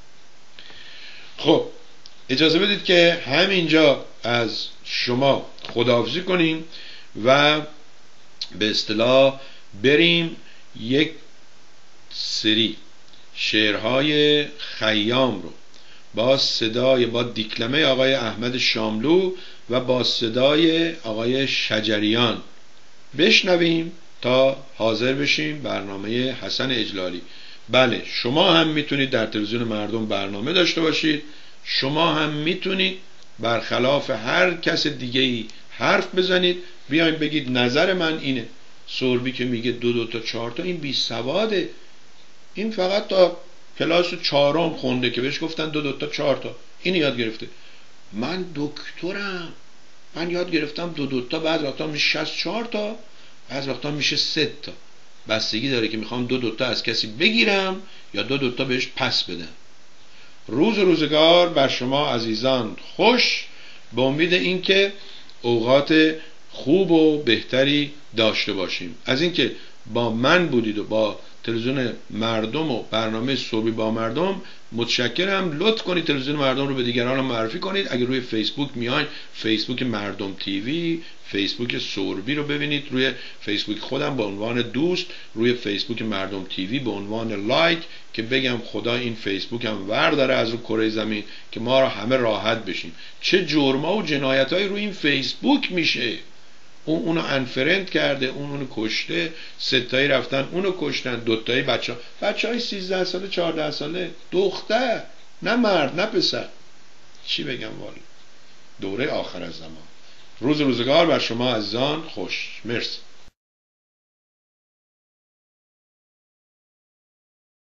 خب اجازه بدید که همینجا از شما خداحافظی کنیم و به اصطلاح بریم یک سری شعرهای خیام رو با صدای با دیکلمه آقای احمد شاملو و با صدای آقای شجریان بشنویم تا حاضر بشیم برنامه حسن اجلالی. بله شما هم میتونید در تلویزیون مردم برنامه داشته باشید، شما هم میتونید برخلاف هر کس دیگه‌ای حرف بزنید، بیاین بگید نظر من اینه. سوربی که میگه دو دو تا چهار تا، این بی سواده، این فقط تا کلاس چهارم خونده که بهش گفتن دو دو تا چهار تا، این یاد گرفته. من دکترم، من یاد گرفتم دو دو تا، بعض وقتا میشه شصت و چهار تا، بعض وقتا میشه سه تا. بستگی داره که میخوام دو دو تا از کسی بگیرم یا دو دو تا بهش پس بدم. روز روزگار بر شما عزیزان خوش، به امید اینکه اوقات خوب و بهتری داشته باشیم. از اینکه با من بودید و با تلویزیون مردم و برنامه صبحی با مردم متشکرم. لطف کنید تلویزیون مردم رو به دیگران معرفی کنید. اگر روی فیسبوک میاین، فیسبوک مردم تیوی، فیسبوک سوربی رو ببینید، روی فیسبوک خودم به عنوان دوست، روی فیسبوک مردم تیوی به عنوان لایک، که بگم خدا این فیسبوک هم ور داره از رو کره زمین که ما رو همه راحت بشیم. چه جرما و جنایتایی روی این فیسبوک میشه. اون اونو انفرند کرده، اون اونو کشته، ستایی رفتن اونو کشتن، دوتایی بچه ها بچه های سیزده ساله چهارده ساله، دختر نه مرد نه پسر. چی بگم والا، دوره آخر از زمان. روز روزگار بر شما عزیزان خوش. مرسی.